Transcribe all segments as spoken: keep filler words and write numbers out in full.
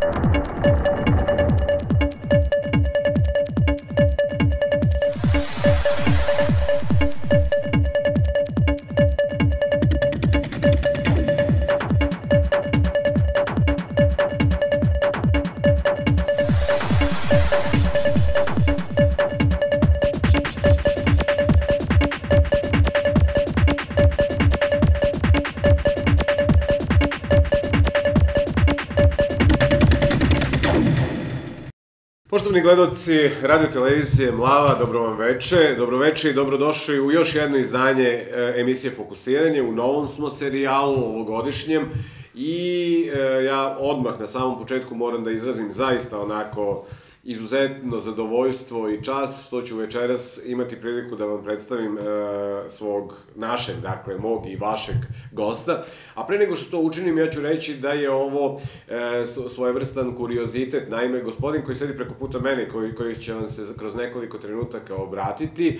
Poštovani gledalci radio televizije Mlava, dobro vam veče, dobroveče i dobrodošli u još jedno izdanje emisije Fokusiranje. U novom smo serijalu, ovogodišnjem, i ja odmah na samom početku moram da izrazim zaista onako izuzetno zadovoljstvo i čast što ću večeras imati priliku da vam predstavim svog, našeg, dakle, mog i vašeg gosta. A pre nego što to učinim, ja ću reći da je ovo svojevrstan kuriozitet. Naime, gospodin koji sedi preko puta mene, koji će vam se kroz nekoliko trenutaka obratiti,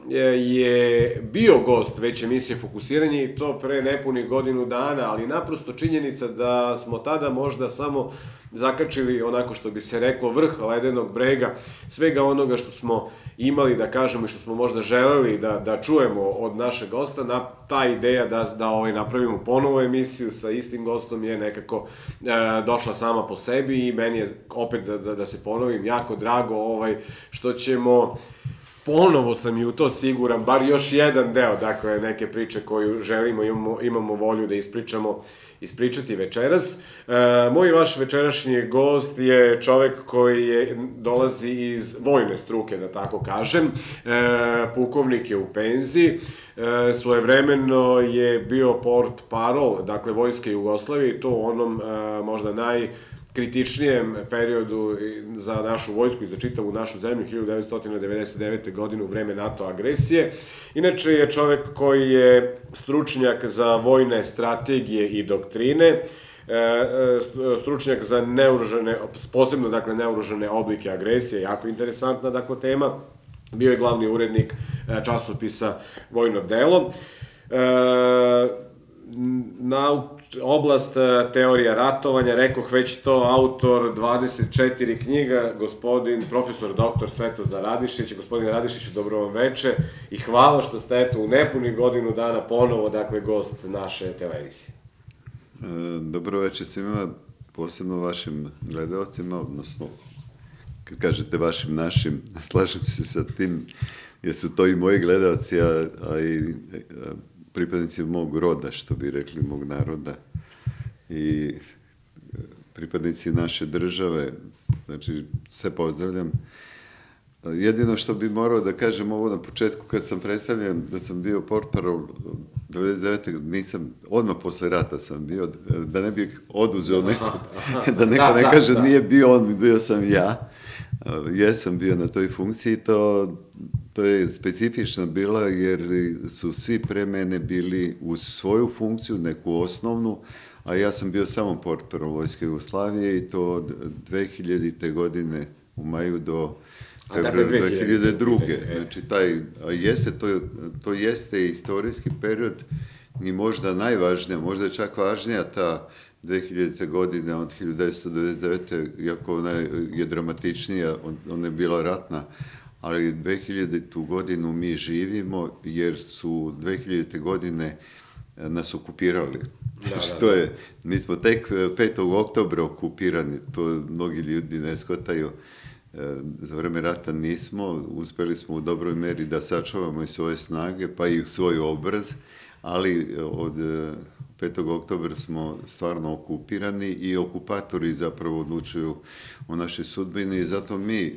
je bio gost već emisije Fokusiranje i to pre nepunih godinu dana, ali naprosto činjenica da smo tada možda samo zakačili, onako što bi se reklo, vrh ledenog brega svega onoga što smo imali da kažemo i što smo možda želeli da čujemo od našeg gosta. Na ta ideja da napravimo ponovo emisiju sa istim gostom je nekako došla sama po sebi i meni je, opet da se ponovim, jako drago što ćemo, ponovo sam i u to siguran, bar još jedan deo, dakle, neke priče koju želimo, imamo volju da ispričamo, ispričati večeras. Moj i vaš večerašnji gost je čovek koji dolazi iz vojne struke, da tako kažem. Pukovnik je u penziji. Svojevremeno je bio port parol, dakle, Vojske Jugoslavije, i to u onom možda najkritičnijem periodu za našu vojsku i za čitavu našu zemlju, hiljadu devetsto devedeset devete. godine, u vreme NATO agresije. Inače je čovek koji je stručnjak za vojne strategije i doktrine, stručnjak za neoružane, posebno, dakle, neoružane oblike agresije, jako interesantna, dakle, tema. Bio je glavni urednik časopisa Vojno delo. Na oblast teorija ratovanja, rekoh već to, autor dvadeset četiri knjiga, gospodin profesor doktor Svetozar Radišić. Gospodine Radišiću, dobro vam veče i hvala što ste, eto, u nepunih godinu dana ponovo, dakle, gost naše televizije. Dobro veče svima, posebno vašim gledalcima, odnosno, kad kažete vašim, našim, slažem se sa tim, jer su to i moji gledalci, a i pripadnici mog roda, što bi rekli, mog naroda, i pripadnici naše države, znači, sve pozdravljam. Jedino što bi morao da kažem ovo na početku, kad sam predstavljen da sam bio portparol devedeset devete. nisam, odmah posle rata sam bio, da ne bih oduzeo neko, da neko ne kaže nije bio on, bio sam ja. Jesam bio na toj funkciji, to je specifično bila jer su svi pre mene bili uz svoju funkciju, neku osnovnu, a ja sam bio samo portparol Vojske Jugoslavije i to od dve hiljadite. godine u maju do februara dve hiljade druge. Znači, taj, a jeste, to jeste istorijski period i možda najvažnija, možda je čak važnija ta dve hiljadite. godine od hiljadu devetsto devedeset devete. iako ona je dramatičnija, ona je bila ratna, ali dve hiljaditu. godinu mi živimo jer su dve hiljadite. godine nas okupirali. Što je, mi smo tek petog oktobra okupirani, to mnogi ljudi ne shvataju. Za vreme rata nismo, uspeli smo u dobroj meri da sačuvamo i svoje snage, pa i svoj obraz, ali od petog oktobra smo stvarno okupirani i okupatori zapravo odlučuju o našoj sudbini i zato mi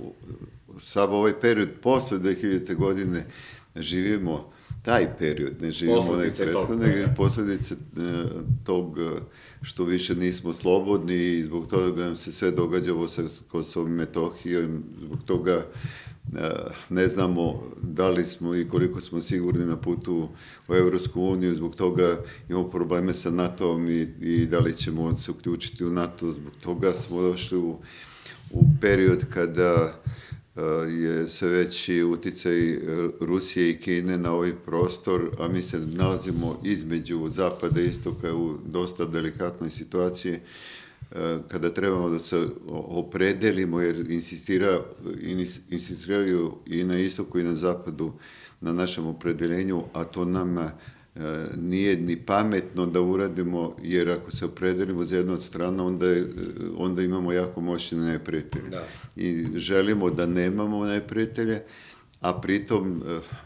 sav ovaj period posle dve hiljadite. godine živimo taj period, ne živimo onaj prethodne, posledice tog što više nismo slobodni i zbog toga nam se sve događa ovo sa Kosovom i Metohijom, zbog toga ne znamo da li smo i koliko smo sigurni na putu u Evropsku uniju, zbog toga imamo probleme sa NATO-om i da li ćemo se uključiti u NATO, zbog toga smo došli u period kada je sve veći uticaj Rusije i Kine na ovaj prostor, a mi se nalazimo između zapada i istoka u dosta delikatnoj situaciji. kada trebamo da se opredelimo, jer insistira, insistiraju i na istoku i na zapadu na našem opredeljenju, a to nama nije ni pametno da uradimo, jer ako se opredelimo za jednu od strana, onda, je, onda imamo jako moćne neprijatelje. Da. I želimo da nemamo neprijatelje, a pritom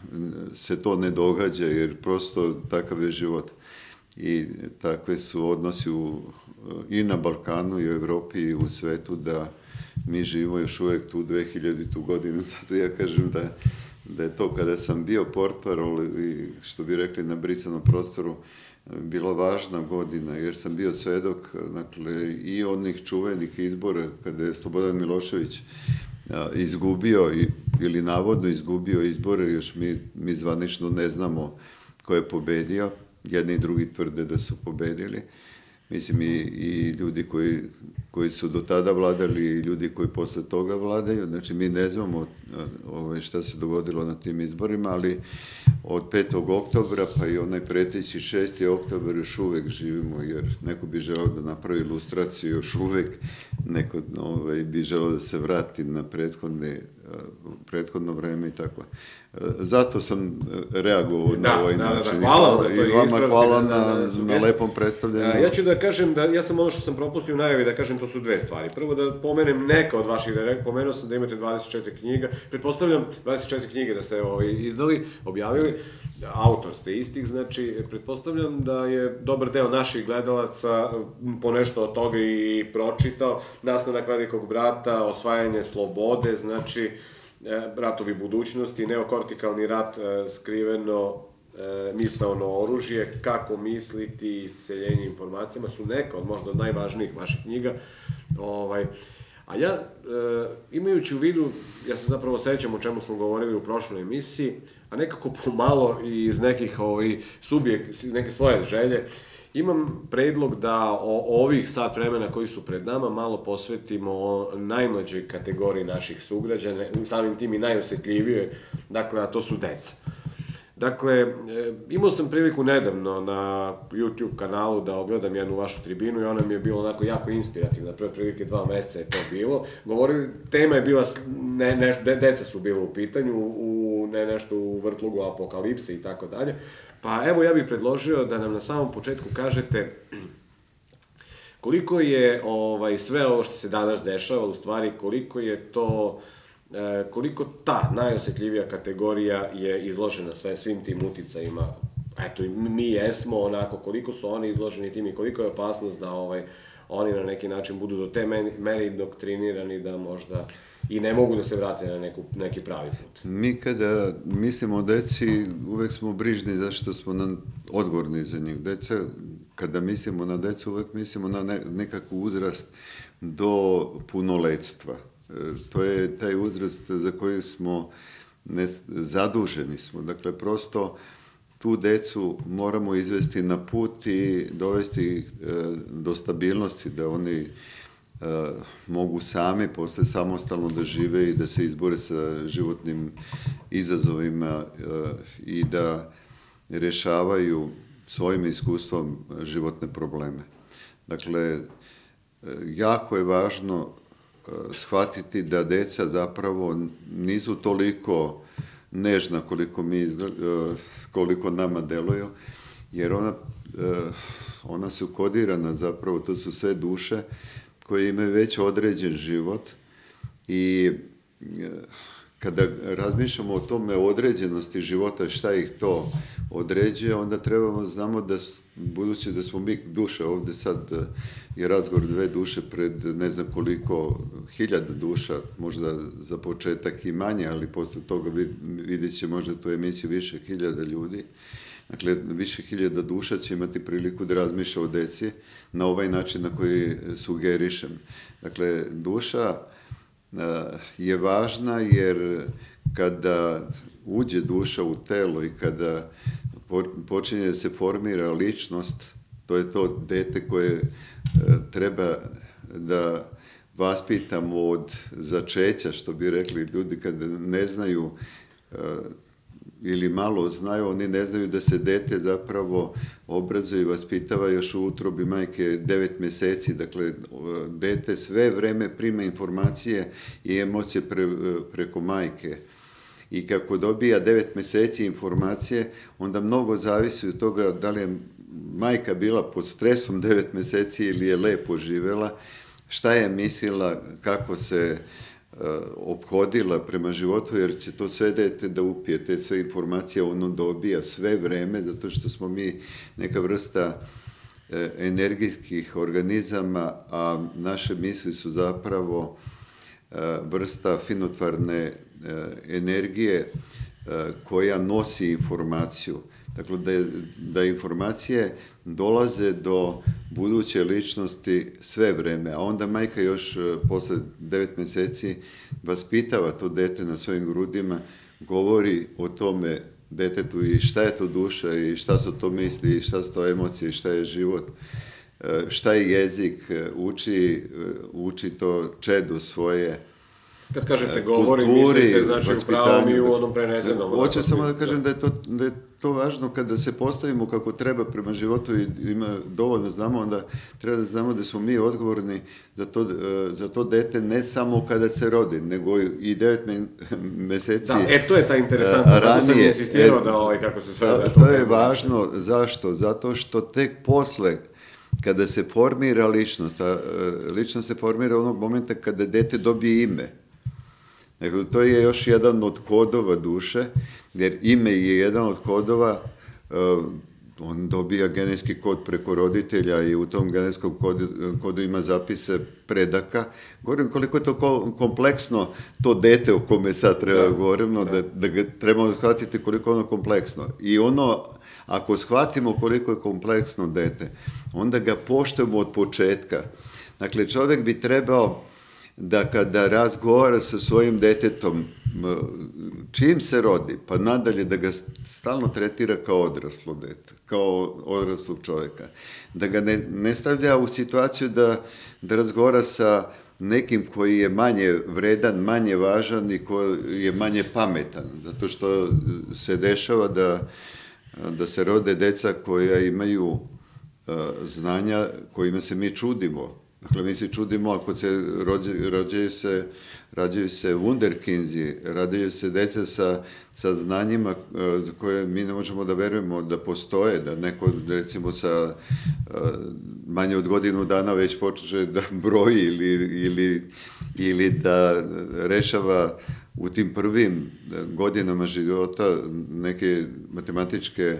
se to ne događa, jer prosto takav je život. I takve su odnosi u, i na Balkanu, i u Evropi, i u svetu, da mi živimo još uvek tu dve hiljaditu godinu. Zato ja kažem da, da je to kada sam bio portparol, i što bi rekli na brisanom prostoru, bila važna godina, jer sam bio svedok, dakle, i onih čuvenih izbora, kada je Slobodan Milošević izgubio, ili navodno izgubio izbore, još mi, mi zvanično ne znamo ko je pobedio. Jedni i drugi tvrde da su pobedili. Mislim, i, i ljudi koji, koji su do tada vladali, i ljudi koji posle toga vladaju. Znači, mi ne znamo ove, šta se dogodilo na tim izborima, ali od petog oktobra pa i onaj preteći šesti oktobar još uvek živimo, jer neko bi želeo da napravi ilustraciju još uvek, neko ove, bi želeo da se vrati na prethodne, prethodno vreme i tako. Zato sam reagovao da, na ovaj da, način. Da, da, hvala I, i vama hvala na, na, na lepom predstavljanju. Ja ću da kažem da, ja sam ono što sam propustio u najavi da kažem, to su dve stvari. Prvo da pomenem neka od vaših, pomenuo sam da imate dvadeset četiri knjiga, pretpostavljam dvadeset četiri knjige da ste ovaj, izdali, objavili, autor ste istih, znači pretpostavljam da je dobar deo naših gledalaca ponešto od toga i pročitao, Nastanak velikog brata, Osvajanje slobode, znači ratovi budućnosti, neokortikalni rat, skriveno misaono oružje, kako misliti, isceljenje informacijama, su neka od možda od najvažnijih vaših knjiga. Ovaj, a ja, imajući u vidu, ja se zapravo sećam o čemu smo govorili u prošloj emisiji, a nekako pomalo i iz nekih ovaj, subjekt, neke svoje želje, imam predlog da o ovih sat vremena koji su pred nama malo posvetimo o najmlađoj kategoriji naših sugrađana, samim tim i najosetljivijoj, dakle, a to su deca. Dakle, imao sam priliku nedavno na YouTube kanalu da ogledam jednu vašu tribinu i ona mi je bila onako jako inspirativna, prve prilike dva meseca je to bilo. Govorili, tema je bila, ne, ne, deca su bila u pitanju, u, ne nešto u vrtlugu apokalipse i tako dalje. Pa evo ja bih predložio da nam na samom početku kažete koliko je ovaj, sve ovo što se danas dešava, u stvari koliko je to, koliko ta najosetljivija kategorija je izložena sve, svim tim uticajima. Eto, mi jesmo onako, koliko su oni izloženi tim i koliko je opasnost da ovaj, oni na neki način budu do te mere indoktrinirani da možda i ne mogu da se vrate na neku, neki pravi put. Mi kada mislimo o deci, uvek smo brižni zašto smo nam odgovorni za njih. Deca, kada mislimo na decu, uvek mislimo na ne, nekakav uzrast do punoletstva. E, to je taj uzrast za koji smo ne, zaduženi smo. Dakle, prosto tu decu moramo izvesti na put i dovesti ih e, do stabilnosti, da oni Uh, mogu sami posle samostalno da žive i da se izbore sa životnim izazovima uh, i da rešavaju svojim iskustvom životne probleme. Dakle, uh, jako je važno uh, shvatiti da deca zapravo nisu toliko nežna koliko mi uh, koliko nama deluju, jer ona, uh, ona su kodirana zapravo, to su sve duše koje imaju već određen život i kada razmišljamo o tome određenosti života, šta ih to određuje, onda trebamo znamo da, budući da smo mi duše, ovde sad je razgovor dve duše pred ne znam koliko hiljada duša, možda za početak i manje, ali posle toga vidjet će možda tu emisiju više hiljada ljudi. Dakle, više hiljada duša će imati priliku da razmišlja o deci na ovaj način na koji sugerišem. Dakle, duša je važna jer kada uđe duša u telo i kada počinje da se formira ličnost, to je to dete koje treba da vaspitamo od začeća, što bi rekli ljudi kada ne znaju ili malo znaju, oni ne znaju da se dete zapravo obrazuje i vaspitava još u utrobi majke devet meseci. Dakle, dete sve vreme prima informacije i emocije pre, preko majke. I kako dobija devet meseci informacije, onda mnogo zavisi od toga da li je majka bila pod stresom devet meseci ili je lepo živela, šta je mislila, kako se uh, ophodila prema životu, jer će to sve dete da upije, te sve informacije ono dobija sve vreme, zato što smo mi neka vrsta uh, energijskih organizama, a naše misli su zapravo uh, vrsta finotvarne uh, energije uh, koja nosi informaciju. Dakle, da, je, da informacije dolaze do buduće ličnosti sve vreme, a onda majka još posle devet meseci vaspitava to dete na svojim grudima, govori o tome detetu i šta je to duša i šta su to misli i šta su to emocije i šta je život, šta je jezik, uči, uči to čedo svoje. Kad kažete govori, mislite, znači u pravom i u onom prenesenom. Hoću samo da kažem da je, to, da je to važno kada se postavimo kako treba prema životu i ima dovoljno znamo, onda treba da znamo da smo mi odgovorni za to, za to dete ne samo kada se rodi, nego i devet meseci da, e, to je ta interesantna, ranije, zato sam insistirao da ovaj, kako se sve... Da, da, to, to je važno, zašto? Zato što tek posle, kada se formira ličnost, a ličnost se formira onog momenta kada dete dobije ime. Dakle, to je još jedan od kodova duše, jer ime je jedan od kodova, uh, on dobija genetski kod preko roditelja i u tom genetskom kodu, kodu ima zapise predaka. Govorim koliko je to kompleksno to dete o kome sad treba da govorimo, da, da ga trebamo shvatiti koliko je ono kompleksno. I ono, ako shvatimo koliko je kompleksno dete, onda ga poštujemo od početka. Dakle, čovjek bi trebao da kada razgovara sa svojim detetom, čim se rodi, pa nadalje da ga stalno tretira kao odraslo dete, kao odraslog čovjeka. Da ga ne, ne stavlja u situaciju da, da razgovara sa nekim koji je manje vredan, manje važan i koji je manje pametan. Zato što se dešava da, da se rode deca koja imaju uh, znanja kojima se mi čudimo. Dakle, mi se čudimo ako se rođe, rođaju se, rađaju se wunderkinzi, rađaju se deca sa, sa znanjima za koje mi ne možemo da verujemo da postoje, da neko, recimo, sa manje od godinu dana već počne da broji ili, ili, ili da rešava u tim prvim godinama života neke matematičke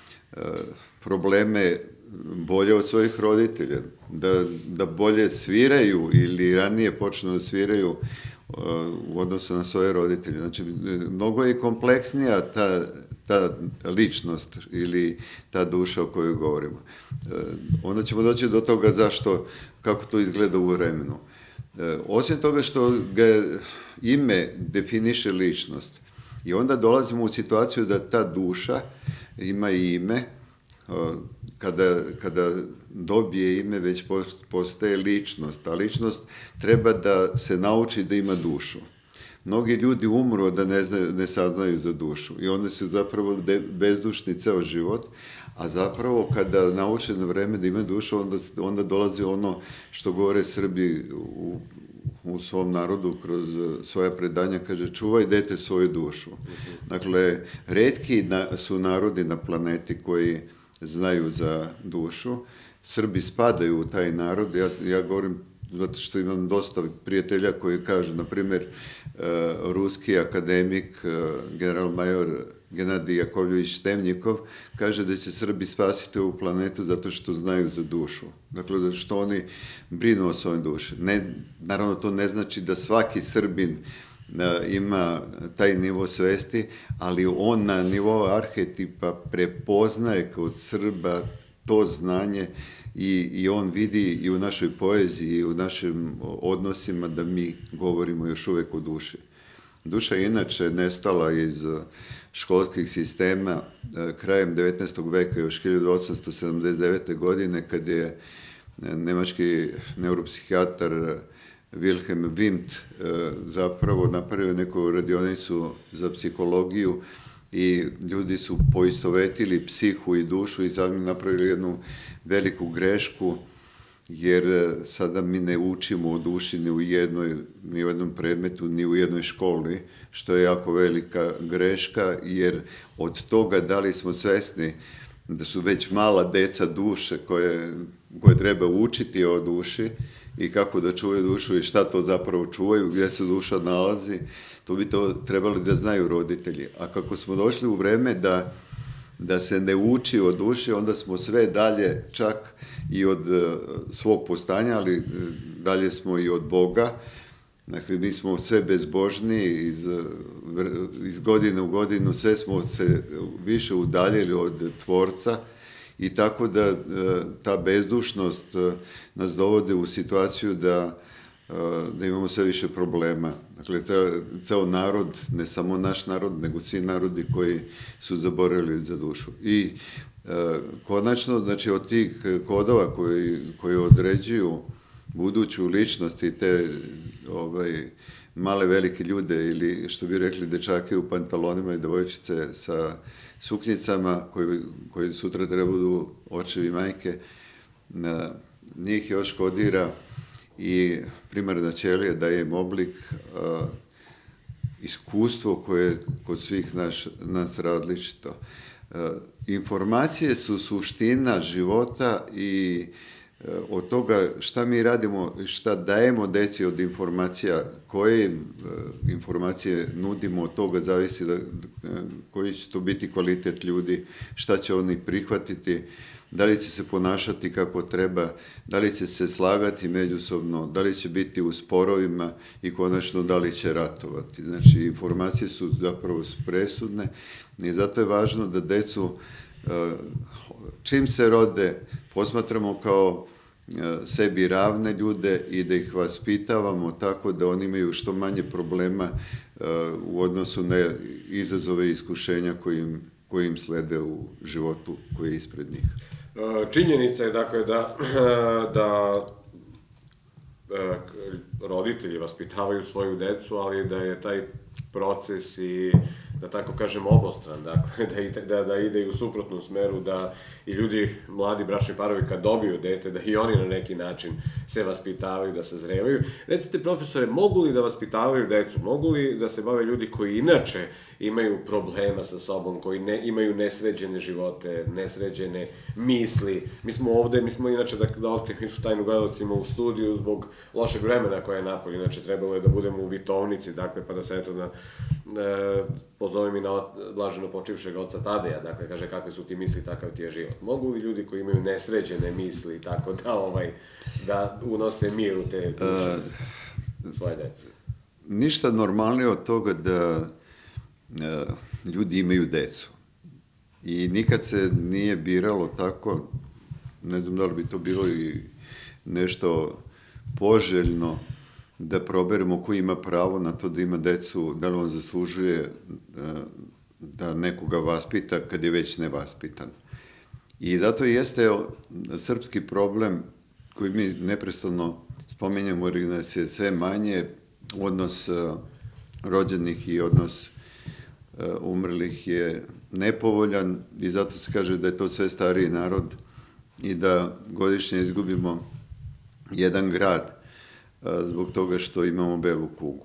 probleme bolje od svojih roditelja, da, da bolje sviraju ili ranije počnu da sviraju uh, u odnosu na svoje roditelje. Znači, mnogo je kompleksnija ta, ta ličnost ili ta duša o kojoj govorimo. Uh, onda ćemo doći do toga zašto, kako to izgleda u vremenu. Uh, osim toga što ga ime definiše ličnost i onda dolazimo u situaciju da ta duša ima i ime. Kada, kada dobije ime, već postaje ličnost, a ličnost treba da se nauči da ima dušu. Mnogi ljudi umru da ne, znaju, ne saznaju za dušu i onda su zapravo bezdušni ceo život, a zapravo kada nauče na vreme da ima dušu, onda, onda dolazi ono što govore Srbi u, u svom narodu kroz svoja predanja, kaže čuvaj dete svoju dušu. Dakle, retki na, su narodi na planeti koji znaju za dušu. Srbi spadaju u taj narod. Ja, ja govorim zato što imam dosta prijatelja koji kažu, na primjer, uh, ruski akademik, uh, general-major Genadij Jakovljević Temnjikov, kaže da će Srbi spasiti ovu planetu zato što znaju za dušu. Dakle, zato što oni brinu o svojoj duši. Ne, naravno, to ne znači da svaki Srbin ima taj nivo svesti, ali on na nivou arhetipa prepoznaje kod Srba to znanje i, i on vidi i u našoj poeziji i u našim odnosima da mi govorimo još uvek o duši. Duša je inače nestala iz školskih sistema krajem devetnaestog veka, još hiljadu osamsto sedamdeset devete. godine, kad je nemački neuropsihijatar Wilhelm Wundt zapravo napravio neku radionicu za psihologiju i ljudi su poistovetili psihu i dušu i sami napravili jednu veliku grešku, jer sada mi ne učimo o duši ni u jednoj, ni u jednom predmetu, ni u jednoj školi, što je jako velika greška, jer od toga da li smo svesni da su već mala deca duše koje, koje treba učiti o duši i kako da čuvaju dušu i šta to zapravo čuvaju, gdje se duša nalazi, to bi to trebali da znaju roditelji. A kako smo došli u vreme da, da se ne uči o duši, onda smo sve dalje čak i od svog postanja, ali dalje smo i od Boga. Dakle, mi smo sve bezbožniji, iz, iz godine u godinu sve smo se više udaljili od Tvorca i tako da ta bezdušnost nas dovode u situaciju da, da imamo sve više problema. Dakle, ceo narod, ne samo naš narod, nego svi narodi koji su zaboravili za dušu. I konačno, znači, od tih kodova koji, koji određuju buduću ličnost i te ovaj, male velike ljude ili što bi rekli dečake u pantalonima i devojčice sa suknjicama koji, koji sutra treba budu očevi i majke, na, njih još kodira i primarna ćelija daje im oblik, a, iskustvo koje je kod svih naš, nas različito. A, informacije su suština života i od toga šta mi radimo, šta dajemo deci od informacija, koje informacije nudimo, od toga zavisi da, koji će to biti kvalitet ljudi, šta će oni prihvatiti, da li će se ponašati kako treba, da li će se slagati međusobno, da li će biti u sporovima i konačno da li će ratovati. Znači, informacije su zapravo presudne i zato je važno da decu čim se rode posmatramo kao sebi ravne ljude i da ih vaspitavamo tako da oni imaju što manje problema u odnosu na izazove i iskušenja koji im, koji im slede u životu koji je ispred njih. Činjenica je dakle da, da roditelji vaspitavaju svoju decu, ali da je taj proces i, da tako kažem, obostran, dakle, da ide, da, da ide i u suprotnom smeru, da i ljudi, mladi bračni parovi kad dobiju dete, da i oni na neki način se vaspitavaju, da se zrevaju. Recite, profesore, mogu li da vaspitavaju decu? Mogu li da se bave ljudi koji inače imaju problema sa sobom, koji ne, imaju nesređene živote, nesređene misli? Mi smo ovde, mi smo inače, da, da otkrijem tu tajnu gledalcima u studiju zbog lošeg vremena koje je napolje, inače trebalo je da budemo u Vitovnici, dakle, pa da se eto na, e, pozovem i na blaženo počivšeg oca Tadeja, dakle, kaže kakve su ti misli, takav ti je život. Mogu li ljudi koji imaju nesređene misli, tako da, ovaj, da unose mir u te duše uh, svoje dece? Ništa normalnije od toga da uh, ljudi imaju decu. I nikad se nije biralo tako, ne znam da li bi to bilo i nešto poželjno, da proberemo ko ima pravo na to da ima decu, da li on zaslužuje da nekoga vaspita kad je već nevaspitan. I zato jeste srpski problem koji mi neprestano spominjamo, jer nas je sve manje, odnos rođenih i odnos umrlih je nepovoljan i zato se kaže da je to sve stariji narod i da godišnje izgubimo jedan grad zbog toga što imamo belu kugu.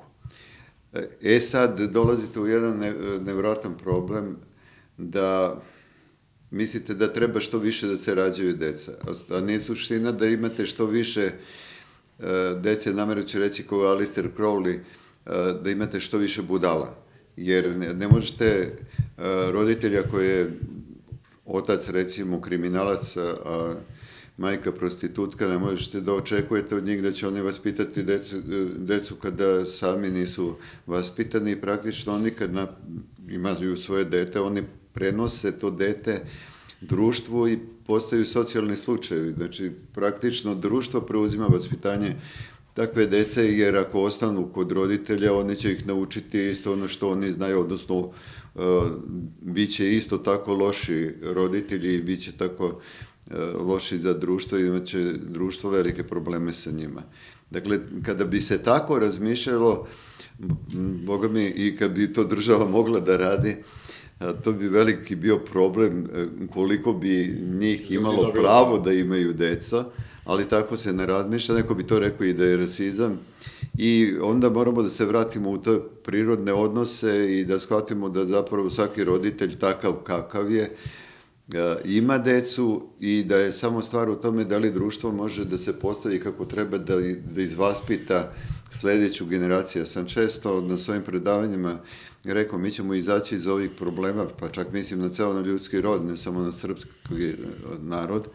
E sad dolazite u jedan nevjerojatan problem da mislite da treba što više da se rađaju deca, a nije suština da imate što više dece, namjerno ću reći kao Alistair Crowley, da imate što više budala, jer ne, ne možete roditelja koji je otac recimo kriminalac, a majka prostitutka, ne možete da očekujete od njih da će oni vaspitati decu, decu kada sami nisu vaspitani i praktično oni kad na, imaju svoje dete, oni prenose to dete društvu i postaju socijalni slučajevi. Znači, praktično društvo preuzima vaspitanje takve dece, jer ako ostanu kod roditelja, oni će ih naučiti isto ono što oni znaju, odnosno uh, bit će isto tako loši roditelji i bit će tako loši za društvo i imat će društvo velike probleme sa njima. Dakle, kada bi se tako razmišljalo, boga mi, i kad bi to država mogla da radi, to bi veliki bio problem koliko bi njih imalo dobilo pravo to. da imaju deca, ali tako se ne razmišlja, neko bi to rekao i da je rasizam. I onda moramo da se vratimo u te prirodne odnose i da shvatimo da zapravo svaki roditelj takav kakav je, ima decu i da je samo stvar u tome da li društvo može da se postavi kako treba da, da izvaspita sledeću generaciju. Ja sam često na svojim predavanjima rekao, mi ćemo izaći iz ovih problema, pa čak mislim na ceo na ljudski rod, ne samo na srpski narod,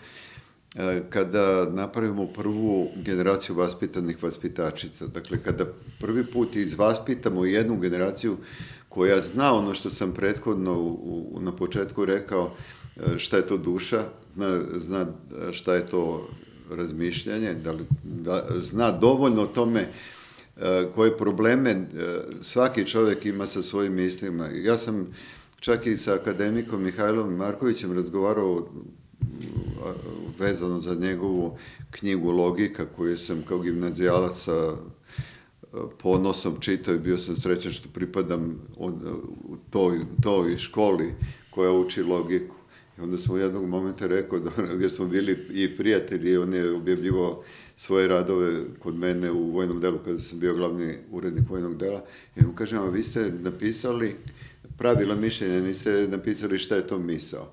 kada napravimo prvu generaciju vaspitanih vaspitačica. Dakle, kada prvi put izvaspitamo jednu generaciju koja zna ono što sam prethodno u, u, na početku rekao, šta je to duša, zna, zna šta je to razmišljanje, da li, da, zna dovoljno o tome koje probleme svaki čovek ima sa svojim mislima. Ja sam čak i sa akademikom Mihajlom Markovićem razgovarao vezano za njegovu knjigu Logika, koju sam kao gimnazijalac sa ponosom čitao i bio sam srećan što pripadam u toj, toj školi koja uči logiku. I onda smo u jednog momenta rekao, jer smo bili i prijatelji, on je objavljivao svoje radove kod mene u vojnom delu, kada sam bio glavni urednik vojnog dela, i mu kažem, a vi ste napisali pravila mišljenja, niste napisali šta je to misao.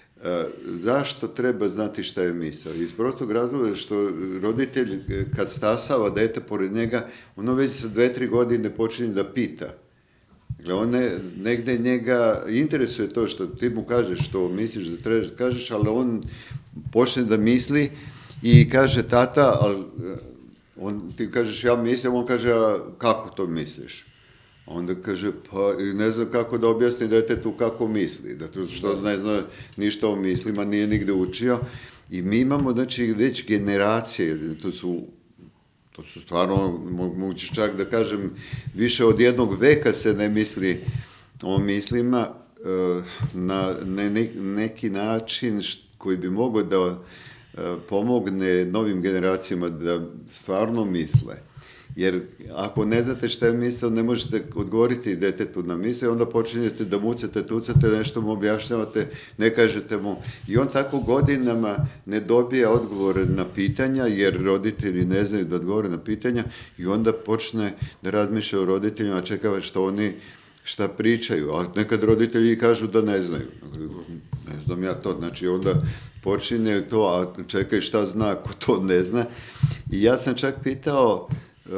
Zašto treba znati šta je misao? Iz prostog razloga što roditelj, kad stasava dete pored njega, ono već sa dve, tri godine počinje da pita. Dakle, on ne, negde njega interesuje to što ti mu kažeš, što misliš da trebaš da kažeš, ali on počne da misli i kaže, tata, ali on, ti kažeš, ja mislim, on kaže, a kako to misliš? Onda kaže, pa ne znam kako da objasni detetu kako misli, zato što ne zna ništa o mislima, nije nigde učio. I mi imamo, znači, već generacije, to su, to su stvarno, moguće čak da kažem, više od jednog veka se ne misli o mislima na ne, neki način koji bi mogao da pomogne novim generacijama da stvarno misle. Jer ako ne znate šta je misao, ne možete odgovoriti detetu na misao, onda počinjete da mucate, tucate, nešto mu objašnjavate, ne kažete mu. I on tako godinama ne dobija odgovore na pitanja, jer roditelji ne znaju da odgovore na pitanja, i onda počne da razmišlja o roditeljima, čekava što oni šta pričaju, a nekad roditelji kažu da ne znaju. Ne znam ja to, znači onda počinje to, a čekaj šta zna ako to ne zna. I ja sam čak pitao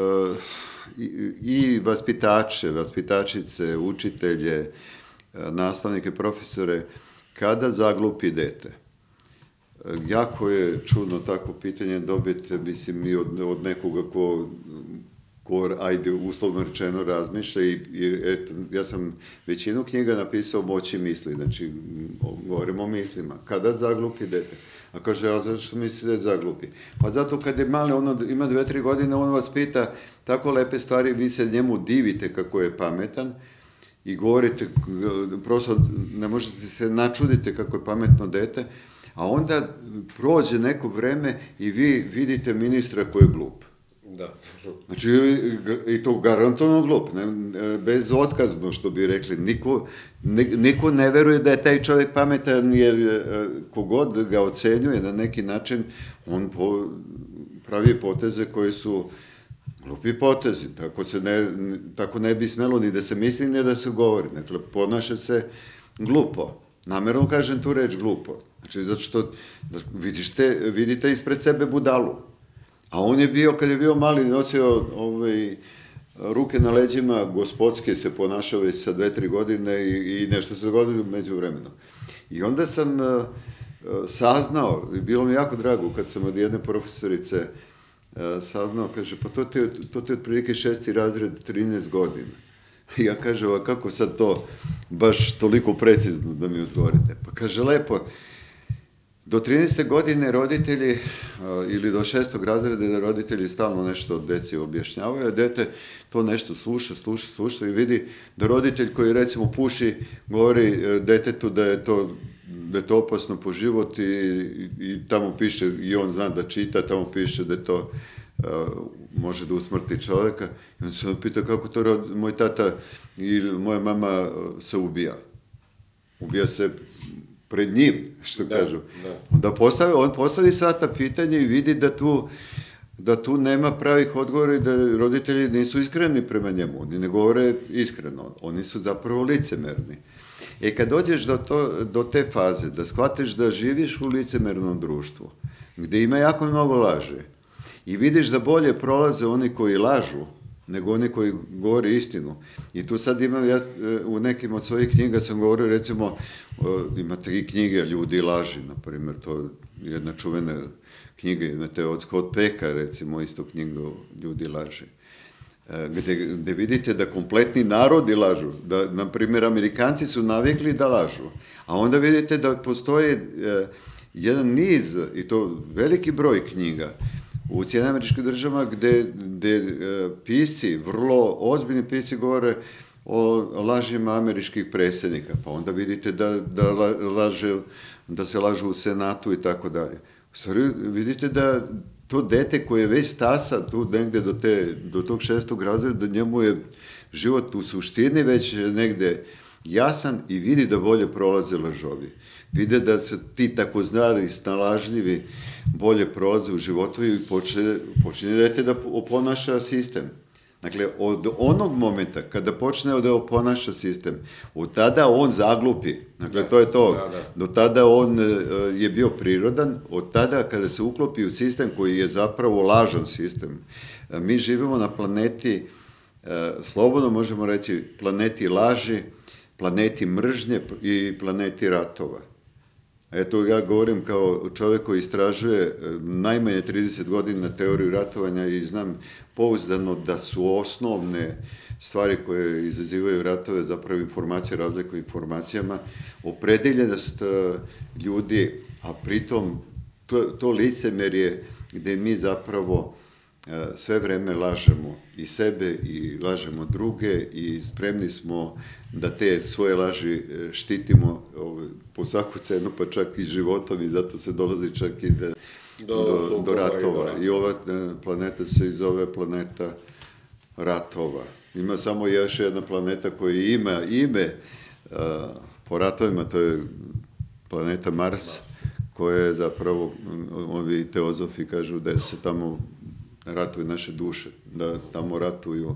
i, i vaspitače, vaspitačice, učitelje, nastavnike, profesore, kada zaglupi dete? Jako je čudno tako pitanje dobiti, mislim, i od, od nekoga ko, ko, ajde, uslovno rečeno razmišlja, i, i eto, ja sam većinu knjiga napisao Moći misli, znači, govorimo o mislima. Kada zaglupi dete? A kaže, a zašto mislite da je zaglupi? Pa zato kad je mali, ono ima dve, tri godine, on vas pita tako lepe stvari, vi se njemu divite kako je pametan i govorite, prosto ne možete se načudite kako je pametno dete, a onda prođe neko vreme i vi vidite ministra koji je glup. Da. Znači, i to garantovno glup, ne, bez otkazno, što bi rekli. Niko, niko ne veruje da je taj čovjek pametan, jer kogod ga ocenjuje na neki način, on po, pravi poteze koji su glupi potezi. Tako, se ne, tako ne bi smelo ni da se misli, ni da se govori. Dakle, ponaša se glupo. Namerno kažem tu reč glupo. Znači, zato što vidite, vidite ispred sebe budalu. A on je bio, kad je bio mali, nosio ovaj, ruke na leđima, gospodske se ponašao već sa dve, tri godine i, i nešto se dogodilo među vremenu. I onda sam uh, saznao, i bilo mi jako drago kad sam od jedne profesorice uh, saznao, kaže, pa to ti, to ti je otprilike šesti razred, trinaest godina. I ja kažem, a kako sad to baš toliko precizno da mi odgovorite? Pa kaže, lepo, do trinaeste godine roditelji, ili do šestog razreda roditelji stalno nešto deci objašnjavaju, a dete to nešto sluša, sluša, sluša i vidi da roditelj koji recimo puši, govori detetu da je to, da je to opasno po život, i, i tamo piše, i on zna da čita, tamo piše da je to uh, može da usmrti čoveka. I on se pita kako to rod, moj tata i moja mama se ubija. ubija se pred njim, što da, kažu. Da. Onda postavi, on postavi sva ta pitanja i vidi da tu, da tu nema pravih odgovora i da roditelji nisu iskreni prema njemu. Oni ne govore iskreno, oni su zapravo licemerni. E kad dođeš do, to, do te faze, da shvatiš da živiš u licemernom društvu, gde ima jako mnogo laže, i vidiš da bolje prolaze oni koji lažu, nego oni koji govore istinu. I tu sad imam, ja u nekim od svojih knjiga sam govorio, recimo, imate i knjige Ljudi laži, na primjer, to je jedna čuvena knjiga, imate od Scott Pecka, recimo, isto knjigu Ljudi laži, gde, gde vidite da kompletni narodi lažu, da, na primjer, Amerikanci su navikli da lažu, a onda vidite da postoje jedan niz, i to veliki broj knjiga, u Sjedinjenim Američkim Državama gde, gde e, pisci, vrlo ozbiljni pisci govore o lažima američkih predsjednika, pa onda vidite da, da, laže, da se lažu u Senatu i tako dalje. U stvari vidite da to dete koje već stasa tu negde do, te, do tog šestog razreda, da njemu je život u suštini već negde jasan i vidi da bolje prolaze lažovi. Vide da su ti takozvani snalažljivi bolje prolaze u životu i počne, počne dete da oponaša sistem. Dakle, od onog momenta kada počne da oponaša sistem, od tada on zaglupi. Dakle, to je to. Da, da. Do tada on je bio prirodan, od tada kada se uklopi u sistem koji je zapravo lažan sistem. Mi živimo na planeti, slobodno možemo reći, planeti laži, planeti mržnje i planeti ratova. Eto, ja govorim kao čovjek koji istražuje najmanje trideset godina teoriju ratovanja i znam pouzdano da su osnovne stvari koje izazivaju ratove, zapravo informacije, razliku informacijama, opredeljenost ljudi, a pritom to, to licemerje gde mi zapravo sve vreme lažemo i sebe i lažemo druge i spremni smo da te svoje laži štitimo po svaku cenu, pa čak i životom, i zato se dolazi čak i da, do, do, do ratova. I ova planeta se i zove planeta ratova. Ima samo još jedna planeta koja ima ime uh, po ratovima, to je planeta Mars, koja je zapravo, ovi teozofi kažu da se tamo ratuju naše duše, da tamo ratuju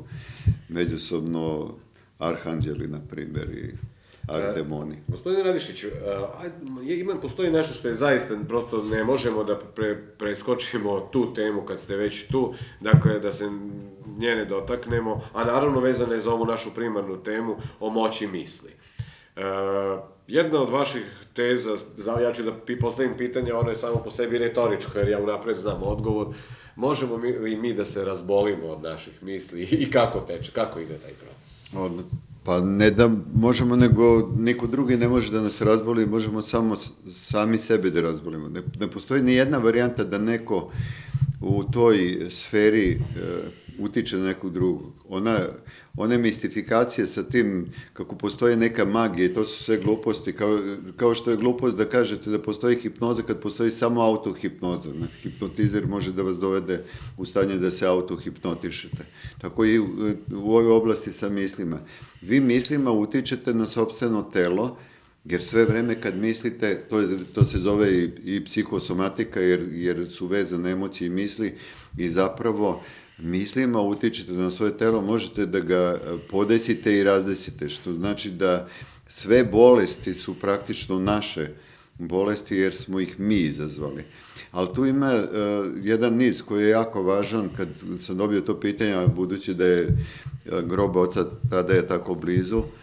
međusobno arhanđeli, na primjer, i arhdemoni. Gospodine Radišiću, imam, postoji nešto što je zaista, prosto ne možemo da pre, preskočimo tu temu kad ste već tu, dakle da se njene dotaknemo, a naravno vezane za ovu našu primarnu temu o moći misli. Uh, jedna od vaših teza, ja ću da postavim pitanje, ono je samo po sebi retoričko, jer ja unapred znam odgovor, možemo li mi da se razbolimo od naših misli i kako teče, kako ide taj proces? Pa ne da možemo, nego niko drugi ne može da nas razboli, možemo samo sami sebe da razbolimo. Ne, ne postoji ni jedna varijanta da neko u toj sferi e, utiče na nekog drugog. Ona, one mistifikacije sa tim kako postoji neka magija, to su sve gluposti, kao, kao što je glupost da kažete da postoji hipnoza kad postoji samo autohipnoza. Hipnotizer može da vas dovede u stanje da se autohipnotišete. Tako i u, u ovoj oblasti sa mislima. Vi mislima utičete na sopstveno telo, jer sve vreme kad mislite, to, je, to se zove i, i psihosomatika, jer, jer su vezane emocije i misli, i zapravo mislima utičete na svoje telo, možete da ga podesite i razdesite, što znači da sve bolesti su praktično naše bolesti, jer smo ih mi izazvali. Ali tu ima uh, jedan niz koji je jako važan, kad sam dobio to pitanje, a budući da je grob oca tada je tako blizu, uh,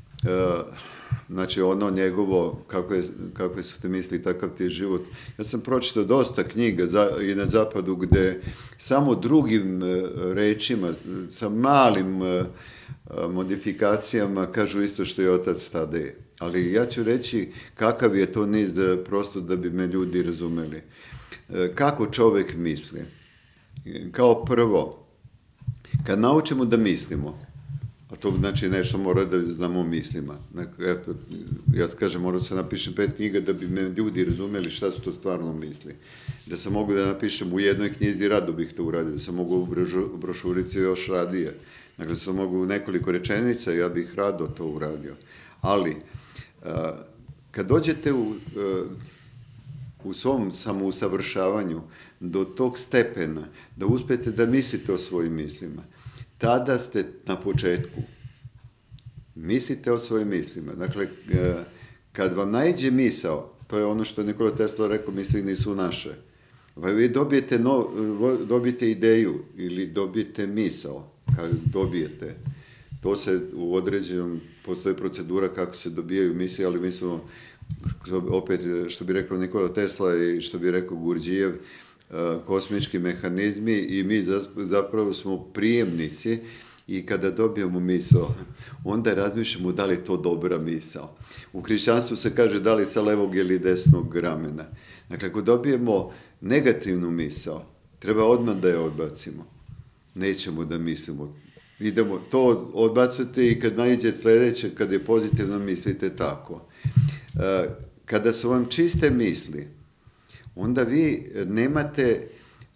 znači ono njegovo, kakve, kakve su te misli, takav ti je život. Ja sam pročitao dosta knjiga za, i na zapadu gde samo drugim uh, rečima, sa malim uh, modifikacijama kažu isto što je otac tada je. Ali ja ću reći kakav je to niz, da, prosto da bi me ljudi razumeli. Uh, kako čovek misli? Kao prvo, kad naučimo da mislimo, a to znači nešto mora da znamo o mislima. Eto, ja kažem, moram da se napišem pet knjiga da bi me ljudi razumeli šta su to stvarno misli. Da sam mogu da napišem u jednoj knjizi, rado bih to uradio, da sam mogu u brošurici još radije. Dakle, sam mogu u nekoliko rečenica, ja bih rado to uradio. Ali, kad dođete u, u svom samousavršavanju do tog stepena, da uspete da mislite o svojim mislima, tada ste na početku. Mislite o svojim mislima. Dakle, kad vam naiđe misao, to je ono što je Nikola Tesla rekao, misli nisu naše. Vi dobijete, no, dobijete ideju ili dobijete misao, kad dobijete. To se u određenom, postoji procedura kako se dobijaju misije, ali mi smo, opet, što bi rekao Nikola Tesla i što bi rekao Gurdjiev, kosmički mehanizmi i mi zapravo smo prijemnici i kada dobijemo misao, onda razmišljamo da li je to dobra misao. U hrišćanstvu se kaže da li sa levog ili desnog ramena. Dakle, ako dobijemo negativnu misao, treba odmah da je odbacimo. Nećemo da mislimo. Idemo, to odbacujete i kad naiđe sljedeće, kad je pozitivno, mislite tako. Kada su vam čiste misli, onda vi nemate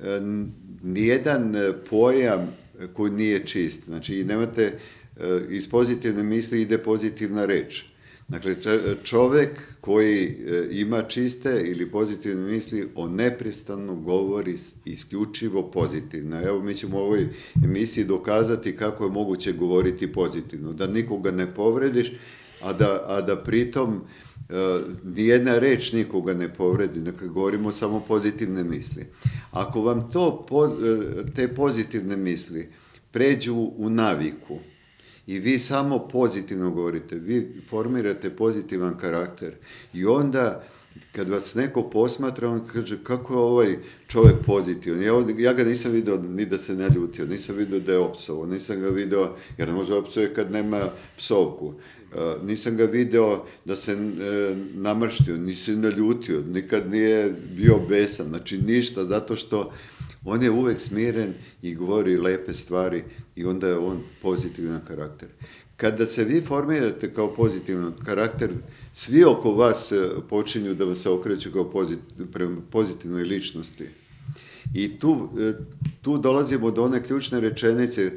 nijedan pojam koji nije čist. Znači, nemate, iz pozitivne misli ide pozitivna reč. Dakle, čovek koji ima čiste ili pozitivne misli, on neprestano govori isključivo pozitivno. Evo, mi ćemo u ovoj emisiji dokazati kako je moguće govoriti pozitivno. Da nikoga ne povrediš, a da, a da pritom nijedna reč nikoga ne povredi. Dakle, govorimo samo pozitivne misli. Ako vam to, te pozitivne misli pređu u naviku, i vi samo pozitivno govorite, vi formirate pozitivan karakter i onda kad vas neko posmatra, on kaže kako je ovaj čovjek pozitivan. Ja, ovdje, ja ga nisam vidio ni da se ne ljutio, nisam vidio da je opsovao, nisam ga vidio, jer ne može opsovati kad nema psovku, uh, nisam ga vidio da se uh, namrštio, nisam naljutio, nikad nije bio besan, znači ništa, zato što on je uvek smiren i govori lepe stvari i onda je on pozitivan karakter. Kada se vi formirate kao pozitivan karakter, svi oko vas počinju da vas se okreću kao pozit, prema pozitivnoj ličnosti. I tu, tu dolazimo do one ključne rečenice,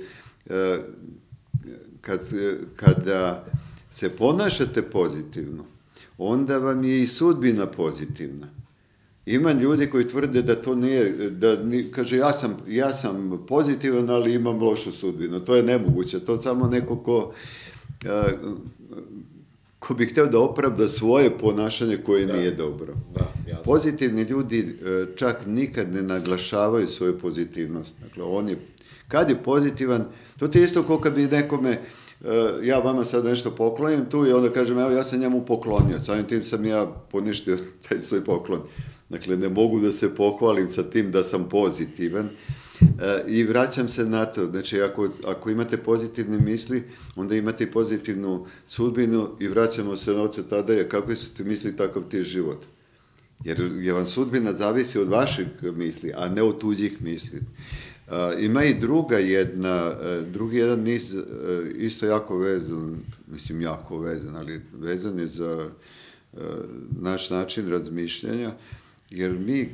kad, kada se ponašate pozitivno, onda vam je i sudbina pozitivna. Ima ljudi koji tvrde da to nije, da kaže ja sam, ja sam pozitivan, ali imam lošu sudbinu. To je nemoguće, to samo neko ko, ko bi hteo da opravda svoje ponašanje koje da, nije dobro. Da, pozitivni ljudi čak nikad ne naglašavaju svoju pozitivnost. Dakle, on je, kad je pozitivan, to ti je isto kao kad bi nekome, ja vama sad nešto poklonim tu i onda kažem, evo ja sam njemu poklonio, samim tim sam ja poništio taj svoj poklon. Dakle, ne mogu da se pohvalim sa tim da sam pozitivan e, i vraćam se na to. Znači, ako, ako imate pozitivne misli, onda imate i pozitivnu sudbinu i vraćamo se na oce tada, kakve su ti misli, takav ti je život. Jer je vam sudbina zavisi od vaših misli, a ne od tuđih misli. E, ima i druga jedna, drugi jedan niz, isto jako vezan, mislim jako vezan, ali vezan je za e, naš način razmišljanja, jer mi e,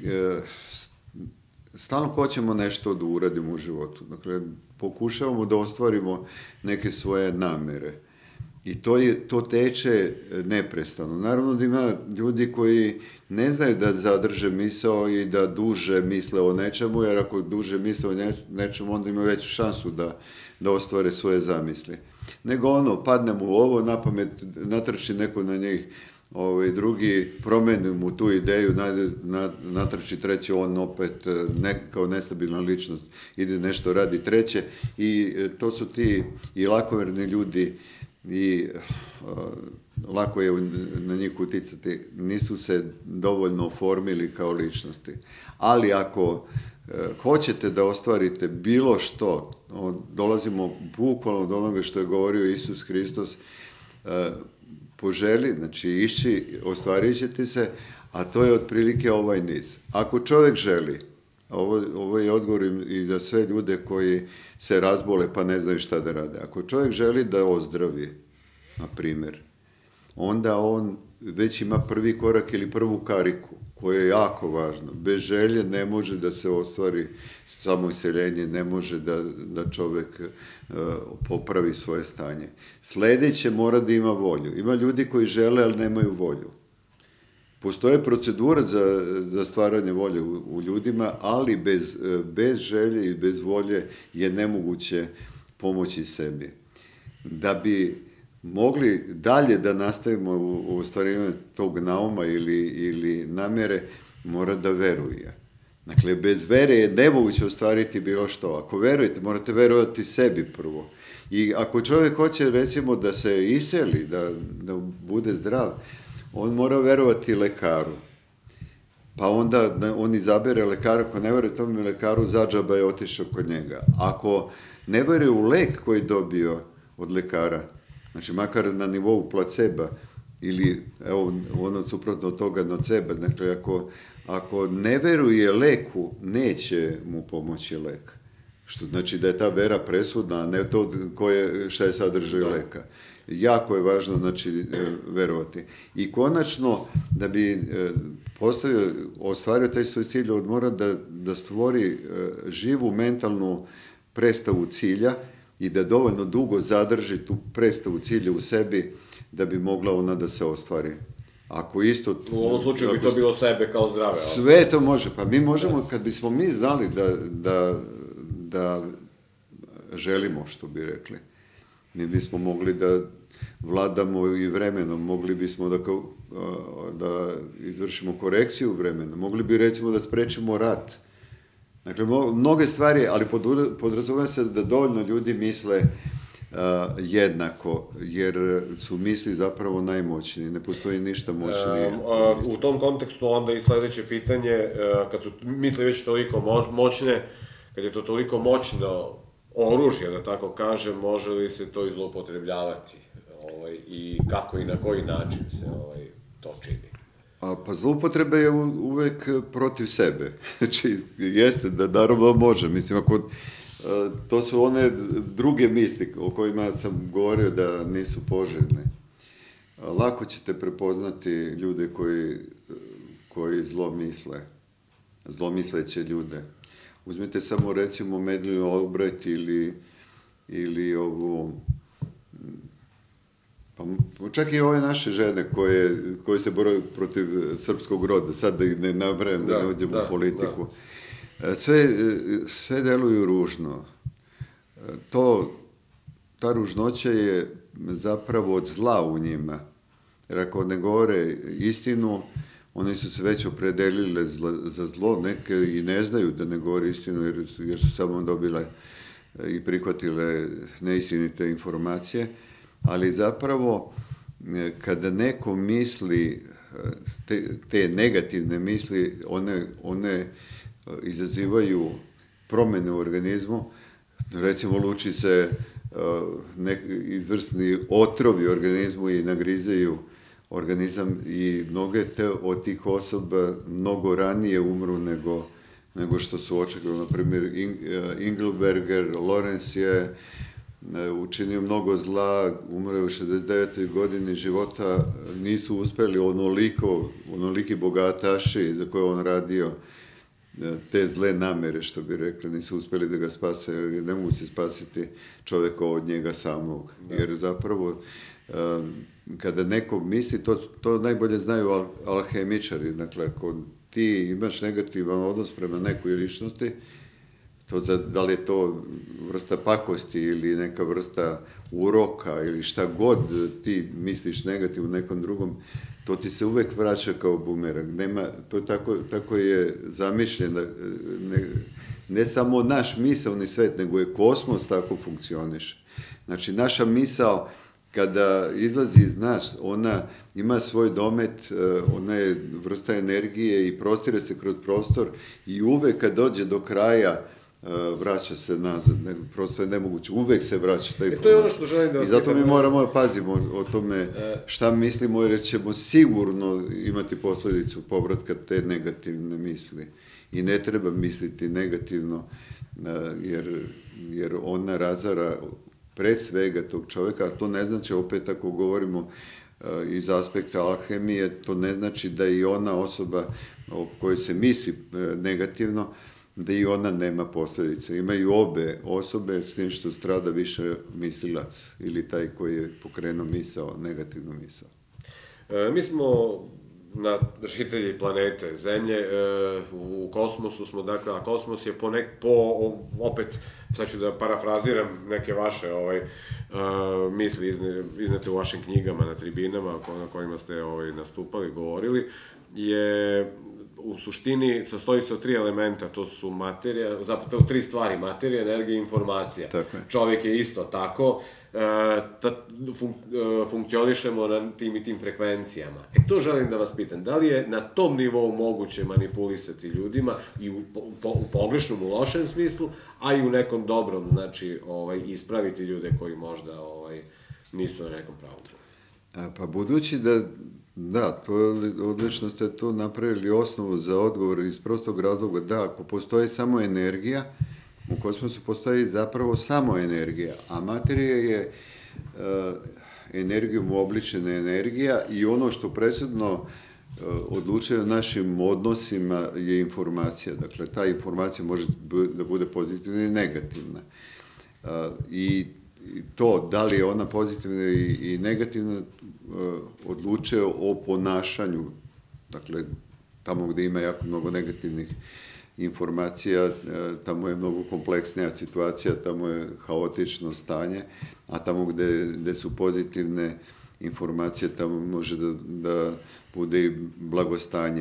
stalno hoćemo nešto da uradimo u životu. Dakle, pokušavamo da ostvarimo neke svoje namere. I to, je, to teče neprestano. Naravno da ima ljudi koji ne znaju da zadrže misao i da duže misle o nečemu, jer ako duže misle o nečemu, onda ima veću šansu da, da ostvare svoje zamisli. Nego ono, padne mu ovo, napamet, natrči neko na njih, Ovaj, drugi promeni mu tu ideju, natrči treći, on opet ne, kao nestabilna ličnost ide nešto radi treće i to su ti i lakoverni ljudi i uh, lako je na njih uticati, nisu se dovoljno oformili kao ličnosti. Ali ako uh, hoćete da ostvarite bilo što, dolazimo bukvalno do onoga što je govorio Isus Hristos, uh, poželi, znači išći, ostvarit ćete se, a to je otprilike ovaj niz. Ako čovjek želi, ovo, ovo je odgovor i za sve ljude koji se razbole pa ne znaju šta da rade. Ako čovjek želi da ozdravi, na primjer, onda on već ima prvi korak ili prvu kariku, koja je jako važna. Bez želje ne može da se ostvari samo iseljenje, ne može da, da čovjek uh, popravi svoje stanje. Sljedeće mora da ima volju. Ima ljudi koji žele, ali nemaju volju. postoje procedura za, za stvaranje volje u, u ljudima, ali bez, bez želje i bez volje je nemoguće pomoći sebi. Da bi mogli dalje da nastavimo u, u ostvarivanju tog nauma ili, ili namere, mora da veruje. Dakle, bez vere je nemoguće ostvariti bilo što. Ako verujete, morate verovati sebi prvo. I ako čovjek hoće, recimo, da se iseli, da, da bude zdrav, on mora verovati lekaru. Pa onda on izabere lekara, ako ne veruje tom lekaru, zadžaba je otišao kod njega. Ako ne veruje u lek koji je dobio od lekara, znači makar na nivou placeba, ili, evo, ono suprotno od toga noceba, dakle, ako, ako ne veruje leku, neće mu pomoći lek. Što znači da je ta vera presudna, a ne to koje, šta je sadržaj leka. Jako je važno, znači, verovati. I konačno, da bi postavio, ostvario taj svoj cilj, on mora da, da stvori živu mentalnu predstavu cilja i da dovoljno dugo zadrži tu predstavu cilja u sebi da bi mogla ona da se ostvari. Ako isto... U ovom slučaju bi to bilo sebe kao zdrave. Sve to može. Pa mi možemo, kad bismo mi znali da, da, da želimo, što bi rekli, mi bismo mogli da vladamo i vremenom, mogli bismo da, da izvršimo korekciju vremena, mogli bi, recimo, da sprečimo rat. Dakle, mnoge stvari, ali podrazumeva se da dovoljno ljudi misle uh, jednako, jer su misli zapravo najmoćniji, ne postoji ništa moćnije. Uh, uh, u tom kontekstu onda i sledeće pitanje, uh, kad su misli već toliko mo moćne, kad je to toliko moćno oružje, da tako kažem, može li se to i zloupotrebljavati? Ovaj, I kako i na koji način se ovaj, to čini? A, pa zloupotreba je uvek protiv sebe. Znači, jeste da naravno može. Mislim, ako, a, to su one druge misli o kojima sam govorio da nisu poželjne. A, lako ćete prepoznati ljude koji, koji zlo misle, zlomisleće ljude. Uzmite samo, recimo, Madeleine Albright ili, ili ovu... Pa, čak i ove naše žene koje, koje se bore protiv srpskog roda, sad da ih ne nabrajam, da, da ne uđem u politiku, da. Sve, sve deluju ružno. To, ta ružnoća je zapravo od zla u njima. Jer ako ne govore istinu, oni su se već opredelile za zlo, neke i ne znaju da ne govore istinu, jer, jer su samo dobile i prihvatile neistinite informacije. Ali zapravo, kada neko misli, te, te negativne misli, one, one izazivaju promene u organizmu, recimo luči se ne, izvrsni otrovi u organizmu i nagrizaju organizam i mnoge te, od tih osoba mnogo ranije umru nego, nego što su očekivali. Na primjer, Engelberger, Lorenz je učinio mnogo zla, umre u šezdeset devetoj godini života, nisu uspeli onoliko, onoliki bogataši za koje on radio, te zle namere, što bi rekli, nisu uspeli da ga spase, jer ne mogu se spasiti čoveka od njega samog. Jer zapravo, kada neko misli, to, to najbolje znaju al, alhemičari, dakle, ako ti imaš negativan odnos prema nekoj ličnosti, to da, da li je to vrsta pakosti ili neka vrsta uroka ili šta god ti misliš negativno nekom drugom, to ti se uvek vraća kao bumerang. Nema, to tako, tako je zamišljeno, ne, ne samo naš misaoni svet, nego je kosmos tako funkcioniše. Znači, naša misao, kada izlazi iz nas, ona ima svoj domet, ona je vrsta energije i prostire se kroz prostor i uvek kad dođe do kraja, vraća se nazad, ne, prosto je nemoguće, uvek se vraća taj informacija. E, to je ono što želim da vas I zato mi moramo da pazimo o tome šta mislimo, jer ćemo sigurno imati posledicu povratka te negativne misli. I ne treba misliti negativno, jer, jer ona razara pre svega tog čoveka, a to ne znači, opet ako govorimo iz aspekta alhemije, to ne znači da i ona osoba o kojoj se misli negativno, da i ona nema posljedice. Imaju obe osobe, s tim što strada više mislilac ili taj koji je pokrenuo misao, negativnu misao. E, mi smo na žitelji planete Zemlje, u kosmosu smo, dakle, a kosmos je po, nek, po opet, sad ću da parafraziram neke vaše ovaj, misli izne, iznete u vašim knjigama na tribinama na kojima ste ovaj, nastupali, govorili, je u suštini sastoji se od tri elementa, to su materija, zapravo tri stvari, materija, energija i informacija. Tako je. Čovjek je isto tako, ta, fun, funkcionišemo na tim i tim frekvencijama. E to želim da vas pitam, da li je na tom nivou moguće manipulisati ljudima i u, po, u pogrešnom, u lošem smislu, a i u nekom dobrom, znači ovaj, ispraviti ljude koji možda ovaj, nisu na nekom pravu? A, pa budući da, da, to odlično ste to napravili osnovu za odgovor iz prostog razloga, da, ako postoji samo energija, u kosmosu postoji zapravo samo energija, a materija je e, energijom uobličena energija i ono što presudno e, odlučuje o našim odnosima je informacija. Dakle, ta informacija može da bude pozitivna i negativna. E, I to, da li je ona pozitivna i, i negativna, e, odlučuje o ponašanju. Dakle, tamo gde ima jako mnogo negativnih informacija, tamo je mnogo kompleksnija situacija, tamo je haotično stanje, a tamo gde, gde su pozitivne informacije, tamo može da, da bude i blagostanje.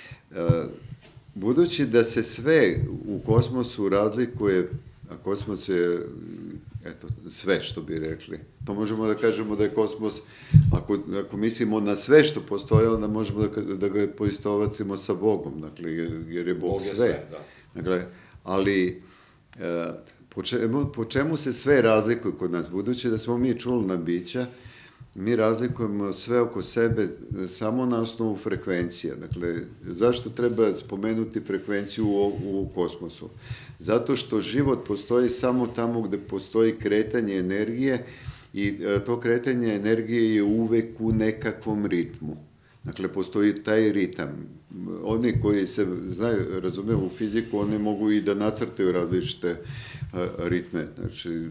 Budući da se sve u kosmosu razlikuje, a kosmos je, eto, sve što bi rekli. To možemo da kažemo da je kosmos, ako, ako mislimo na sve što postoje, onda možemo da, da ga poistovatimo sa Bogom, dakle, jer, jer je Bog, Bog sve. sve da. Dakle, ali e, po, čemu, po čemu se sve razlikuje kod nas? Budući da smo mi čulna bića, mi razlikujemo sve oko sebe samo na osnovu frekvencija. Dakle, zašto treba spomenuti frekvenciju u, u kosmosu? Zato što život postoji samo tamo gde postoji kretanje energije i to kretanje energije je uvek u nekakvom ritmu. Dakle, postoji taj ritam. Oni koji se znaju, razumeju u fiziku, oni mogu i da nacrtaju različite ritme. Znači,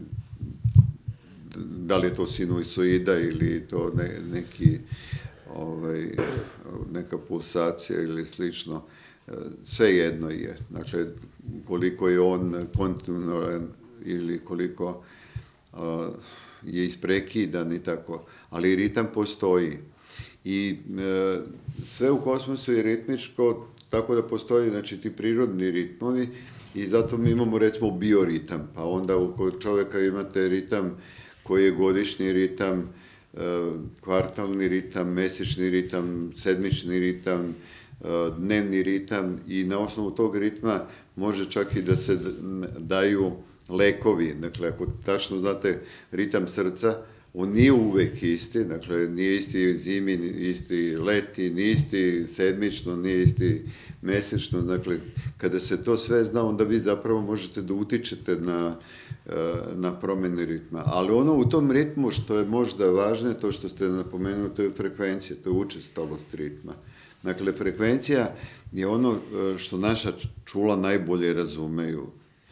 da li je to sinusoida ili to ne, neki, ovaj, neka pulsacija ili slično, sve jedno je. Dakle, koliko je on kontinualan ili koliko uh, je isprekidan i tako, ali ritam postoji. I uh, sve u kosmosu je ritmičko, tako da postoji, znači, ti prirodni ritmovi i zato mi imamo, recimo, bioritam, pa onda kod čoveka imate ritam koji je godišnji ritam, kvartalni ritam, mesečni ritam, sedmični ritam, dnevni ritam i na osnovu tog ritma može čak i da se daju lekovi. Dakle, ako tačno znate ritam srca, on nije uvek isti, dakle, nije isti zimi, isti leti, nije isti sedmično, nije isti mesečno, dakle, kada se to sve zna, onda vi zapravo možete da utičete na, na promene ritma. Ali ono u tom ritmu što je možda važno, to što ste napomenuli, to je frekvencija, to je učestalost ritma. Dakle, frekvencija je ono što naša čula najbolje razumeju.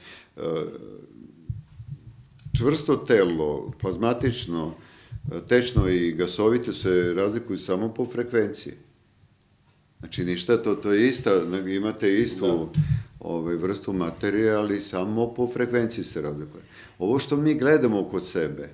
Čvrsto telo, plazmatično, tečno i gasovito se razlikuju samo po frekvenciji. Znači, ništa, to, to je isto, imate istu da. ovaj, vrstu materije, ali samo po frekvenciji se razlikuje. Ovo što mi gledamo kod sebe,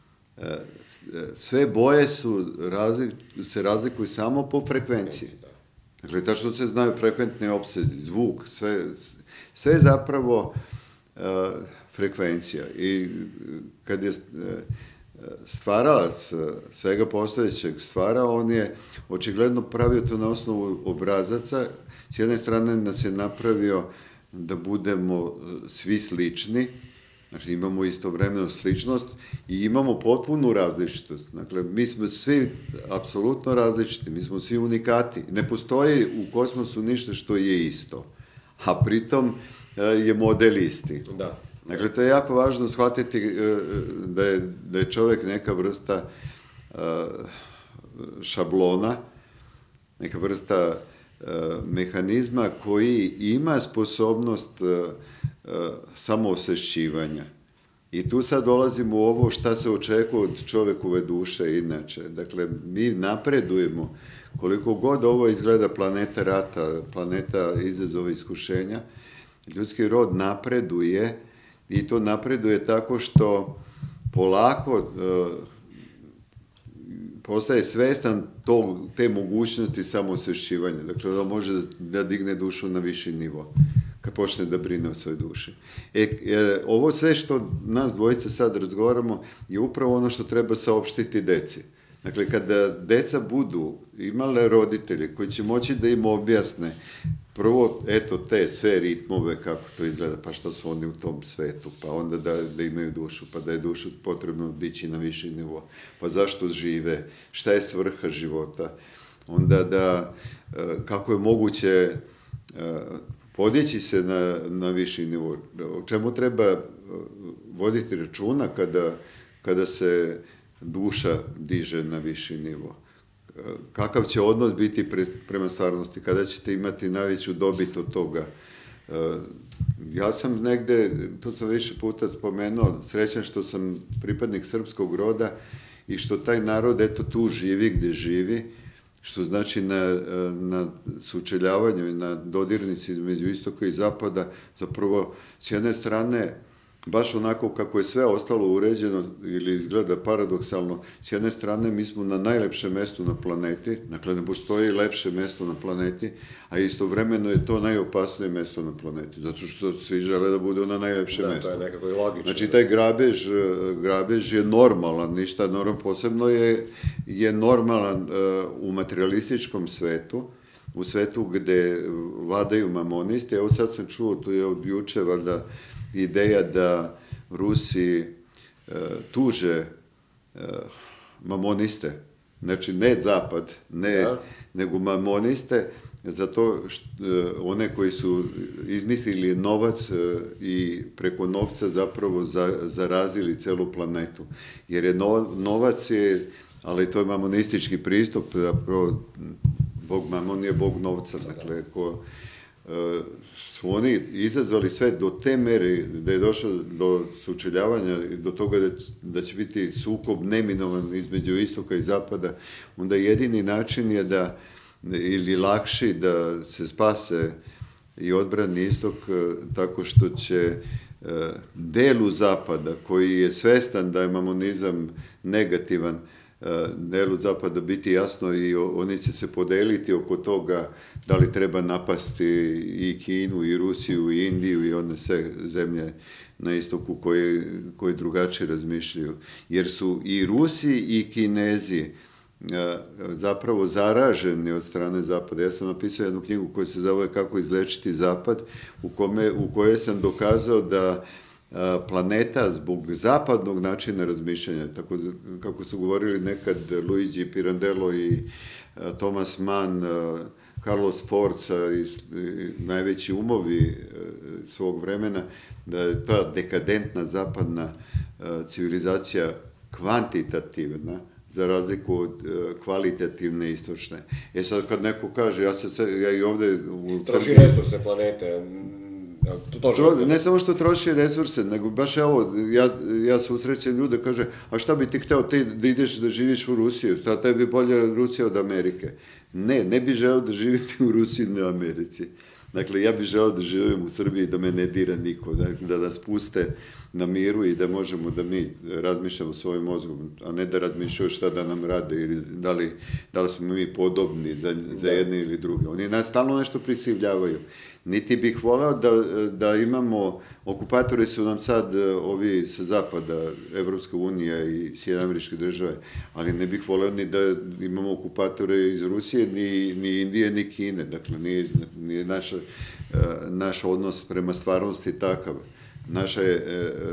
sve boje su, razlik, se razlikuju samo po frekvenciji. Dakle, tačno se znaju frekventni opsezi, zvuk, sve, sve je zapravo uh, frekvencija. I kad je stvaralac svega postojećeg stvarao, on je očigledno pravio to na osnovu obrazaca. S jedne strane nas je napravio da budemo svi slični, znači imamo istovremeno sličnost i imamo potpunu različitost. Dakle, mi smo svi apsolutno različiti, mi smo svi unikati. Ne postoji u kosmosu ništa što je isto, a pritom je model isti. Da. Dakle, to je jako važno shvatiti da je, da je čovek neka vrsta uh, šablona, neka vrsta uh, mehanizma koji ima sposobnost uh, uh, samoosvešćivanja. I tu sad dolazimo u ovo šta se očekuje od čovekove duše inače. Dakle, mi napredujemo, koliko god ovo izgleda planeta rata, planeta izazova iskušenja, ljudski rod napreduje i to napreduje tako što polako uh, postaje svestan tog, te mogućnosti samoosvešćivanja. Dakle, da može da digne dušu na viši nivo, kad počne da brine o svojoj duši. E, e, ovo sve što nas dvojica sad razgovaramo je upravo ono što treba saopštiti deci. Dakle, kada deca budu imale roditelje koji će moći da im objasne prvo, eto, te sve ritmove, kako to izgleda, pa što su oni u tom svetu, pa onda da, da imaju dušu, pa da je dušu potrebno dići na viši nivo, pa zašto žive, šta je svrha života, onda da, kako je moguće podići se na, na viši nivo, o čemu treba voditi računa kada, kada se duša diže na viši nivo. Kakav će odnos biti pre, prema stvarnosti, kada ćete imati najveću dobit od toga. Ja sam negde, to sam više puta spomenuo, srećan što sam pripadnik srpskog roda i što taj narod, eto, tu živi gde živi, što znači na, na sučeljavanju i na dodirnici između istoka i zapada, zapravo, s jedne strane, baš onako kako je sve ostalo uređeno ili izgleda paradoksalno, s jedne strane mi smo na najlepšem mestu na planeti, dakle ne postoji lepše mesto na planeti, a istovremeno je to najopasnije mesto na planeti, zato što svi žele da budu na najlepšem mestu. Da, to je nekako i logično. Znači taj grabež, grabež je normalan, ništa normalno, posebno je, je normalan uh, u materialističkom svetu, u svetu gde vladaju mamonisti. Evo sad sam čuo, to je od juče, valjda, ideja da Rusi e, tuže e, mamoniste, znači ne zapad, ne, ja. nego mamoniste, zato što e, one koji su izmislili novac e, i preko novca zapravo za, zarazili celu planetu. Jer je no, novac je, ali to je mamonistički pristup, zapravo Bog mamon je Bog novca, dakle, ko e, su oni izazvali sve do te mere da je došlo do sučeljavanja, do toga da, da će biti sukob neminovan između istoka i zapada, onda jedini način je da, ili lakši da se spase i odbrani istok tako što će delu zapada, koji je svestan da je mamonizam negativan, delu zapada biti jasno i oni će se podeliti oko toga da li treba napasti i Kinu, i Rusiju, i Indiju, i one sve zemlje na istoku koje, koje drugačije razmišljaju. Jer su i Rusi i Kinezi zapravo zaraženi od strane zapada. Ja sam napisao jednu knjigu koja se zove Kako izlečiti zapad, u, kome, u kojoj sam dokazao da planeta zbog zapadnog načina razmišljanja, tako kako su govorili nekad Luigi Pirandello i Thomas Mann, Carlos Forza i, i najveći umovi svog vremena, da je ta dekadentna zapadna civilizacija kvantitativna, za razliku od kvalitativne istočne. E sad kad neko kaže, ja, se, ja i ovde u Troši resurse planete, To Tro, ne samo što troši resurse, nego baš evo, ja, ja susrećem ljude, kaže, a šta bi ti hteo ti da ideš da živiš u Rusiju, šta tebi bolje Rusija od Amerike? Ne, ne bi želeo da živiti u Rusiji na Americi. Dakle, ja bih želeo da živim u Srbiji, da me ne dira niko, dakle, da nas puste na miru i da možemo da mi razmišljamo svojim mozgom, a ne da razmišljaju šta da nam rade ili da li, da li smo mi podobni za, za jedne ili druge. Oni nas stalno nešto prisilljavaju. Niti bih voleo da, da imamo, okupatori su nam sad ovi sa zapada, Evropska unija i Sjedinjene Američke Države, ali ne bih voleo ni da imamo okupatore iz Rusije, ni, ni Indije, ni Kine. Dakle, nije, nije naša, naš odnos prema stvarnosti takav. Naša je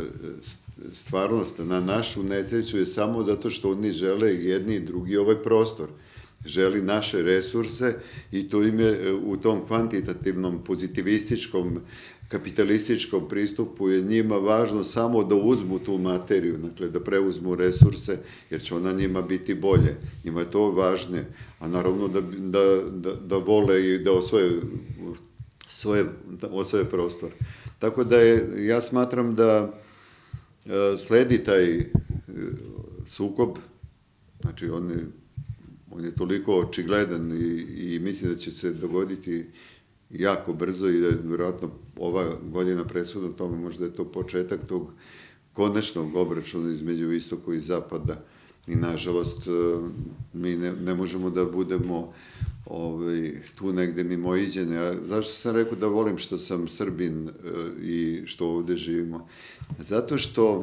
stvarnost na našu nesreću je samo zato što oni žele jedni i drugi ovaj prostor. Želi naše resurse i to im je u tom kvantitativnom, pozitivističkom, kapitalističkom pristupu je njima važno samo da uzmu tu materiju, dakle da preuzmu resurse, jer će ona njima biti bolje. Njima je to važnije, a naravno da, da, da, da vole i da osvoje, svoje, da osvoje prostor. Tako da je, ja smatram da sledi taj sukob, znači on je, on je toliko očigledan i, i mislim da će se dogoditi jako brzo i da je vjerojatno ova godina presudna tome, možda je to početak tog konačnog obračuna između istoka i zapada i nažalost mi ne, ne možemo da budemo ovaj, tu negde mimoiđeni. A zašto sam rekao da volim što sam Srbin i što ovde živimo? Zato što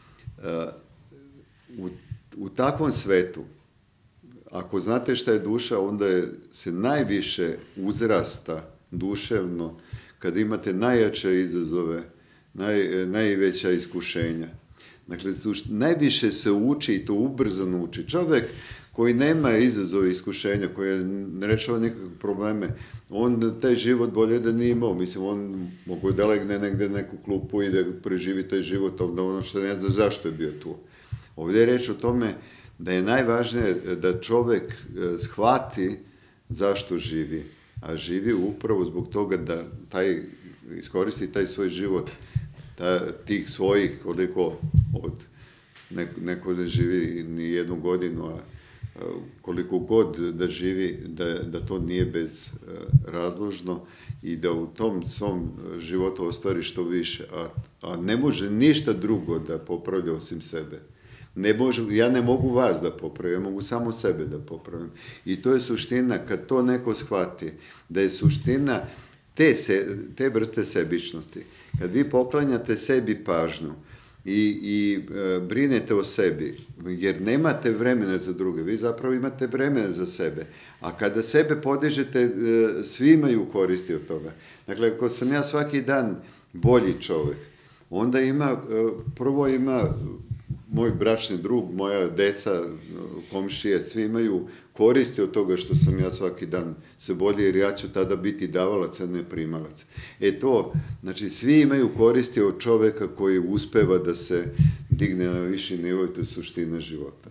u, u takvom svetu, ako znate šta je duša, onda je, se najviše uzrasta duševno kad imate najjače izazove, naj, najveća iskušenja. Dakle, najviše se uči i to ubrzano uči. Čovek koji nema izazove iskušenja, koji ne rešava nikakve probleme, on taj život bolje da nije imao. Mislim, on mogu da legne negde neku klupu i da preživi taj život, onda ono što ne zna zašto je bio tu. Ovdje je reč o tome da je najvažnije da čovek shvati zašto živi, a živi upravo zbog toga da taj, iskoristi taj svoj život, ta, tih svojih, koliko od neko, neko da živi ni jednu godinu, a koliko god da živi, da, da to nije bez razložno i da u tom svom životu ostvari što više, a, a ne može ništa drugo da popravlja osim sebe. Ne može, ja ne mogu vas da popravim, ja mogu samo sebe da popravim. I to je suština, kad to neko shvati, da je suština te, se, te vrste sebičnosti. Kad vi poklanjate sebi pažnju i, i e, brinete o sebi, jer nemate vremena za druge, vi zapravo imate vremena za sebe. A kada sebe podižete, e, svi imaju koristi od toga. Dakle, ako sam ja svaki dan bolji čovek, onda ima, e, prvo ima moj bračni drug, moja deca, komšije, svi imaju koristi od toga što sam ja svaki dan se bolje, jer ja ću tada biti davalac, a ne primalac. E to, znači, svi imaju koristi od čoveka koji uspeva da se digne na viši nivo i to je suština života.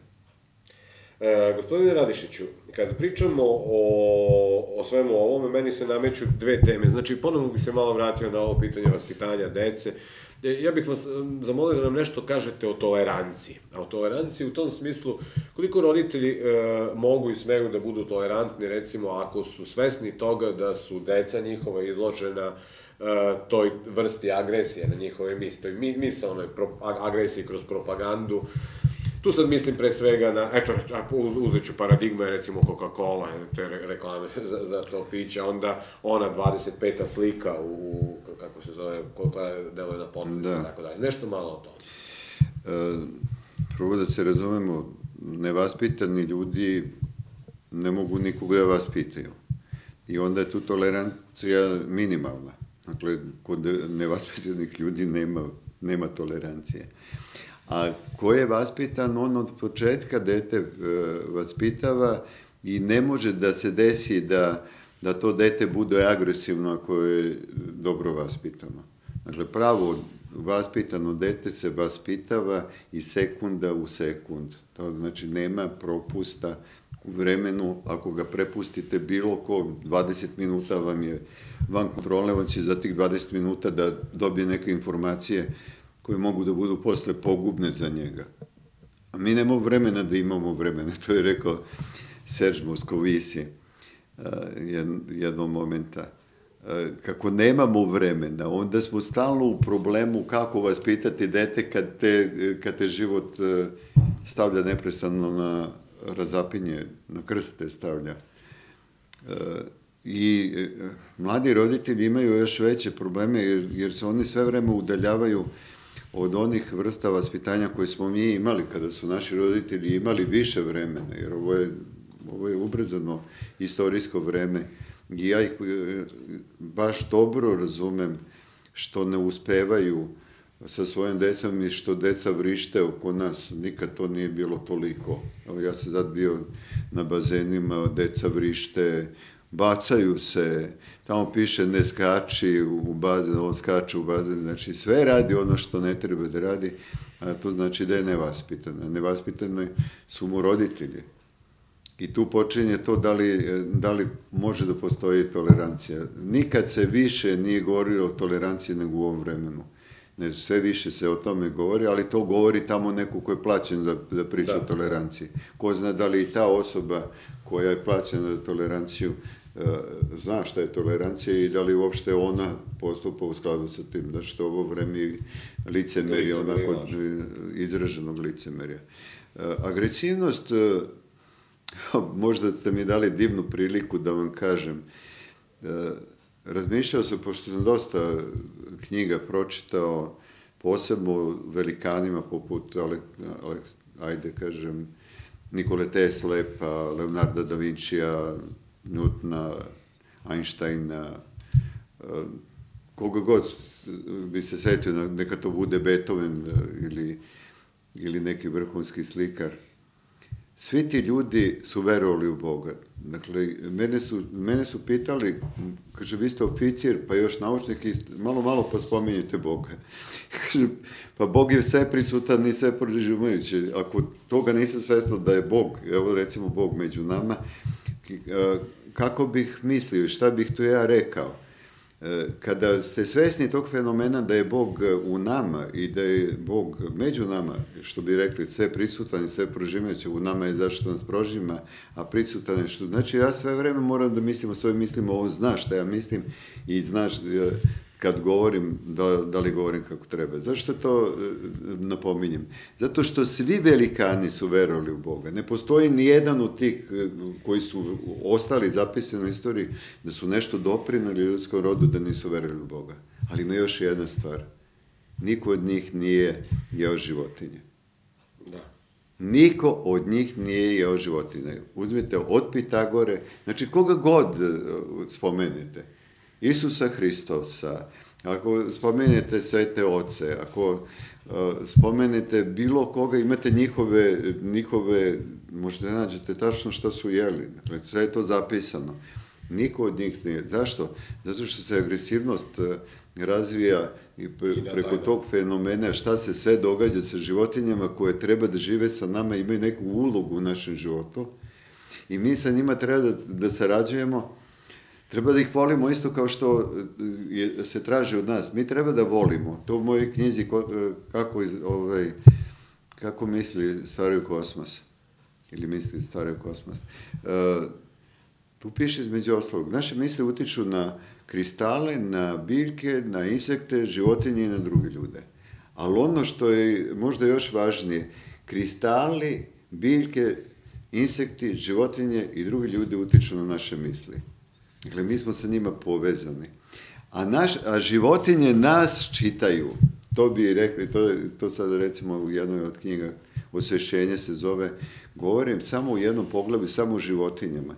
E, gospodine Radišiću, kad pričamo o, o svemu ovome, meni se nameću dve teme. Znači, ponovno bih se malo vratio na ovo pitanje vaspitanja dece. Ja bih vas zamolio da nam nešto kažete o toleranciji. A o toleranciji u tom smislu, koliko roditelji e, mogu i smeju da budu tolerantni, recimo, ako su svesni toga da su deca njihova izložena e, toj vrsti agresije na njihove misli, toj misalnoj agresiji kroz propagandu. Tu sad mislim pre svega na, eto, uzet ću paradigma, recimo Coca-Cola, te reklame za, za to piće, onda ona dvadeset peta slika u, kako se zove, koja deluje na podsvest i tako dalje. Nešto malo o tome. E, prvo da se razumemo, nevaspitani ljudi ne mogu nikoga da vaspitaju. I onda je tu tolerancija minimalna. Dakle, kod nevaspitanih ljudi nema, nema tolerancije. A ko je vaspitan, on od početka dete e, vaspitava i ne može da se desi da, da to dete bude agresivno ako je dobro vaspitano. Dakle, pravo vaspitano dete se vaspitava iz sekunda u sekund. To znači nema propusta u vremenu, ako ga prepustite bilo ko, dvadeset minuta vam je van kontrole, on će za tih dvadeset minuta da dobije neke informacije koje mogu da budu posle pogubne za njega. A mi nemamo vremena da imamo vremena, to je rekao Serge Moscovici jednog momenta. Kako nemamo vremena, onda smo stalno u problemu kako vas pitati dete kad te, kad te život stavlja neprestano na razapinje, na krste stavlja. I mladi roditelji imaju još veće probleme jer, jer se oni sve vreme udaljavaju od onih vrsta vaspitanja koje smo mi imali kada su naši roditelji imali više vremena, jer ovo je, ovo je ubrzano istorijsko vreme i ja ih baš dobro razumem što ne uspevaju sa svojom decom i što deca vrište oko nas. Nikad to nije bilo toliko. Evo, ja sam sad bio na bazenima, deca vrište, bacaju se, tamo piše ne skači u bazen, on skače u bazen, znači sve radi ono što ne treba da radi, a to znači da je nevaspitana. Nevaspitani su mu roditelji. I tu počinje to da li, da li može da postoji tolerancija. Nikad se više nije govorilo o toleranciji nego u ovom vremenu. Ne, sve više se o tome govori, ali to govori tamo neko ko je plaćen da, da priča Da. o toleranciji. Ko zna da li i ta osoba koja je plaćena za toleranciju uh, zna šta je tolerancija i da li uopšte ona postupa u skladu sa tim. Znači što ovo vreme licemerja, onako izraženog licemerja. Uh, agresivnost, uh, možda ste mi dali divnu priliku da vam kažem, uh, razmišljao sam, pošto sam dosta knjiga pročitao, posebno velikanima poput, ale, ale, ajde kažem, Nikole Tesle, pa Leonarda da Vincija, Newtona, Einsteina, koga god bi se setio, neka to bude Beethoven ili, ili neki vrhunski slikar. Svi ti ljudi su verovali u Boga. Dakle, mene su, mene su pitali, kaže, vi ste oficir, pa još naučnik, i malo, malo pa spominjete Boga. Kaže, pa Bog je sve prisutan i sve proživujući. Ako toga nisam svestan da je Bog, evo recimo Bog među nama, kako bih mislio, šta bih tu ja rekao? Kada ste svesni tog fenomena da je Bog u nama i da je Bog među nama, što bi rekli, sve prisutan i sve prožimajući, u nama je zašto nas prožima, a prisutan je što... Znači, ja sve vreme moram da mislim o svojim mislima, on zna šta ja mislim i znaš kad govorim, da, da li govorim kako treba. Zašto to napominjem? Zato što svi velikani su verovali u Boga. Ne postoji ni jedan od tih koji su ostali zapisani u istoriji da su nešto doprinali ljudskom rodu da nisu verovali u Boga. Ali ima još jedna stvar. Niko od njih nije jeo životinje. Da. Niko od njih nije jeo životinje. Uzmite od Pitagore, znači koga god spomenete, Isusa Hristosa, ako spomenete Svete Oce, ako uh, spomenete bilo koga, imate njihove, njihove, možete nađete tačno šta su jeli, dakle, sve je to zapisano. Niko od njih nije. Zašto? Zato što se agresivnost uh, razvija i pre, I preko tog fenomena šta se sve događa sa životinjama koje treba da žive sa nama, imaju neku ulogu u našem životu i mi sa njima treba da, da sarađujemo. Treba da ih volimo isto kao što je, se traži od nas. Mi treba da volimo. To u mojoj knjizi kako, iz, ovaj, kako misli Stvaraju kosmos. Ili misli Stvaraju kosmos. Uh, tu piše između ostalog. Naše misli utiču na kristale, na biljke, na insekte, životinje i na druge ljude. Ali ono što je možda još važnije, kristali, biljke, insekti, životinje i drugi ljudi utiču na naše misli. Dakle, mi smo sa njima povezani. A, naš, a životinje nas čitaju. To bi rekli, to, to sad recimo u jednoj od knjiga Osvešćenje se zove, govorim samo u jednom poglavlju, samo o životinjama.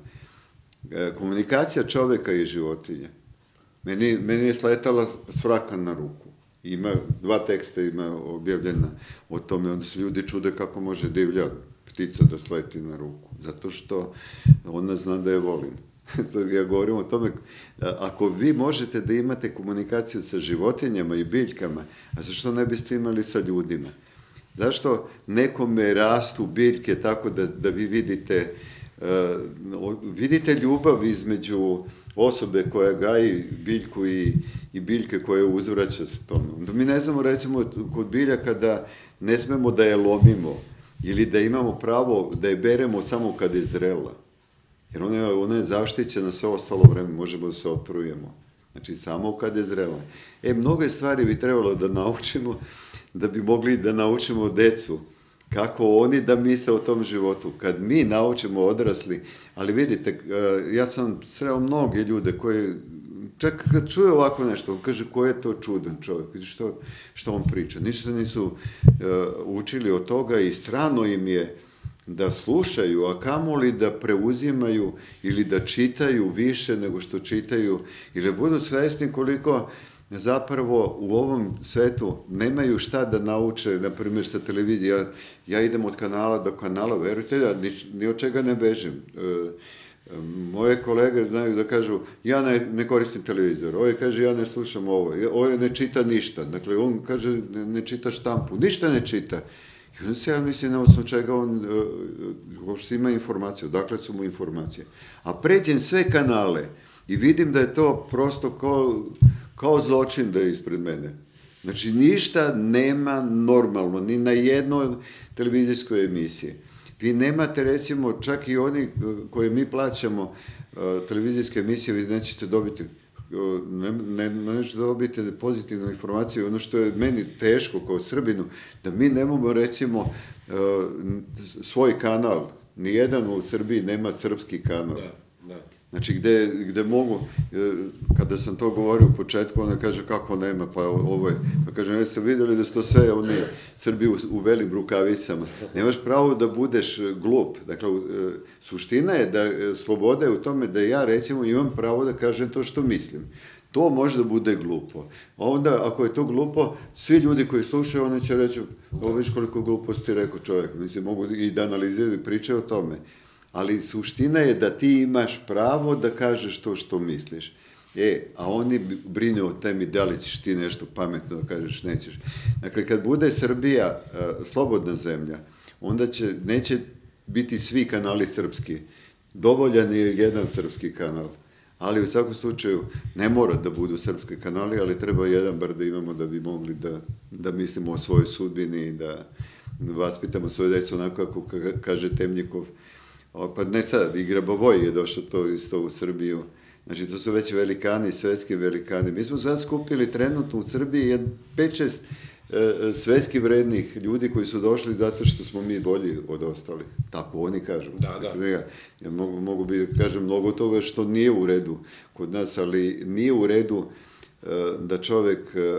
Komunikacija čoveka i životinja. Meni, meni je sletala svraka na ruku. Ima, dva teksta ima objavljena o tome, onda se ljudi čude kako može divlja ptica da sleti na ruku. Zato što ona zna da je volim. Ja govorim o tome, ako vi možete da imate komunikaciju sa životinjama i biljkama, a zašto ne biste imali sa ljudima? Zašto nekome rastu biljke tako da, da vi vidite, uh, vidite ljubav između osobe koja gaji biljku i, i biljke koje uzvraća s tome? Mi ne znamo, recimo, kod biljaka da ne smemo da je lomimo ili da imamo pravo da je beremo samo kad je zrela. Jer ona je, ona je zaštićena sve ostalo vreme, možemo da se otrujemo. Znači, samo kad je zrela. E, mnoge stvari bi trebalo da naučimo, da bi mogli da naučimo decu, kako oni da misle o tom životu. Kad mi naučimo odrasli, ali vidite, ja sam sreo mnoge ljude koji, čak kad čuje ovako nešto, on kaže, ko je to čudan čovjek, vidi što, što on priča. Ništa nisu uh, učili od toga i strano im je da slušaju, a kamoli da preuzimaju ili da čitaju više nego što čitaju, ili da budu svesni koliko zapravo u ovom svetu nemaju šta da nauče, na primjer sa televizije. Ja, ja idem od kanala do kanala, verujte, ja ni, ni od čega ne bežim. E, moje kolege znaju da kažu, ja ne, ne koristim televizor, ovaj kaže, ja ne slušam ovo, ovaj ne čita ništa, dakle, on kaže, ne, ne čita štampu, ništa ne čita. I onda se ja mislim na osnovu čega on uopšte ima informaciju, dakle su mu informacije. A pređem sve kanale i vidim da je to prosto kao, kao zločin da je ispred mene. Znači, ništa nema normalno, ni na jednoj televizijskoj emisiji. Vi nemate, recimo, čak i oni koje mi plaćamo televizijske emisije, vi nećete dobiti ne, ne, nećete dobiti pozitivnu informaciju. Ono što je meni teško kao Srbinu, da mi nemamo, recimo, svoj kanal. Nijedan u Srbiji nema srpski kanal. Da, da. Znači, gde, gde mogu, kada sam to govorio u početku, ona kaže, kako nema, pa ovo je, pa kaže, jeste videli da su to sve oni Srbi u, u velim rukavicama. Nemaš pravo da budeš glup. Dakle, suština je da, sloboda je u tome da ja, recimo, imam pravo da kažem to što mislim. To može da bude glupo. Onda, ako je to glupo, svi ljudi koji slušaju, oni će reći, ovo viš koliko gluposti rekao čovjek. Mislim, mogu i da analiziraju i pričaju o tome. Ali suština je da ti imaš pravo da kažeš to što misliš. E, a oni brine o temi da li ćeš ti nešto pametno da kažeš, nećeš. Dakle, kad bude Srbija uh, slobodna zemlja, onda će, neće biti svi kanali srpski. Dovoljan je jedan srpski kanal. Ali u svakom slučaju ne mora da budu srpski kanali, ali treba jedan bar da imamo da bi mogli da, da mislimo o svojoj sudbini, da vaspitamo svoje decu onako kako kaže Temnjikov. Pa ne sad, i Grabovoj je došao to isto u Srbiju. Znači, to su već velikani, svetski velikani. Mi smo sad skupili trenutno u Srbiji pet šest svetski vrednih ljudi koji su došli zato što smo mi bolji od ostalih. Tako oni kažu. Da, da. Ja, ja mogu, mogu bi kažem mnogo toga što nije u redu kod nas, ali nije u redu da čovek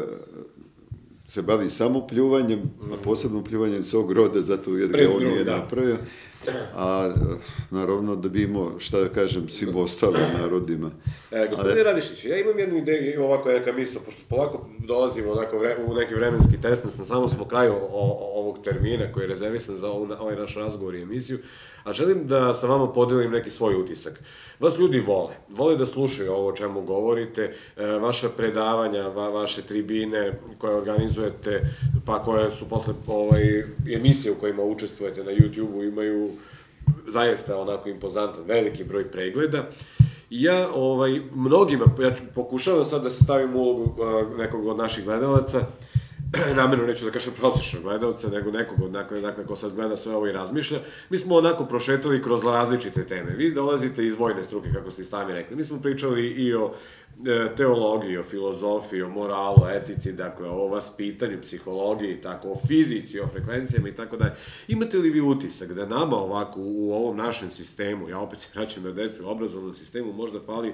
se bavi samo pljuvanjem, a posebno pljuvanjem svog roda, zato jer ga on nije napravio. A naravno da bi imao, šta da kažem, svim ostalim narodima. E, gospodine Radišić, ja imam jednu ideju, ovako neka misla, pošto polako dolazimo onako u neki vremenski tesnac, na samom smo kraju ovog termina koji je rezervisan za ovaj naš razgovor i emisiju, a želim da sa vama podelim neki svoj utisak. Vas ljudi vole, vole da slušaju ovo o čemu govorite, vaša predavanja, vaše tribine koje organizujete, pa koje su posle emisije u kojima učestvujete na YouTube-u imaju zaista onako impozantan, veliki broj pregleda. Ja, ovaj, mnogima, ja pokušavam sad da se stavim u ulogu nekog od naših gledalaca, namjerno neću da kažem prosječnog gledalca, nego nekog od, dakle, dakle, ko sad gleda sve ovo i razmišlja, mi smo onako prošetali kroz različite teme. Vi dolazite iz vojne struke, kako ste i sami rekli. Mi smo pričali i o teologiji, o filozofiji, o moralu, etici, dakle, o vaspitanju, psihologiji, tako, o fizici, o frekvencijama i tako dalje. Imate li vi utisak da nama ovako u ovom našem sistemu, ja opet se vraćam na decu, u obrazovnom sistemu možda fali,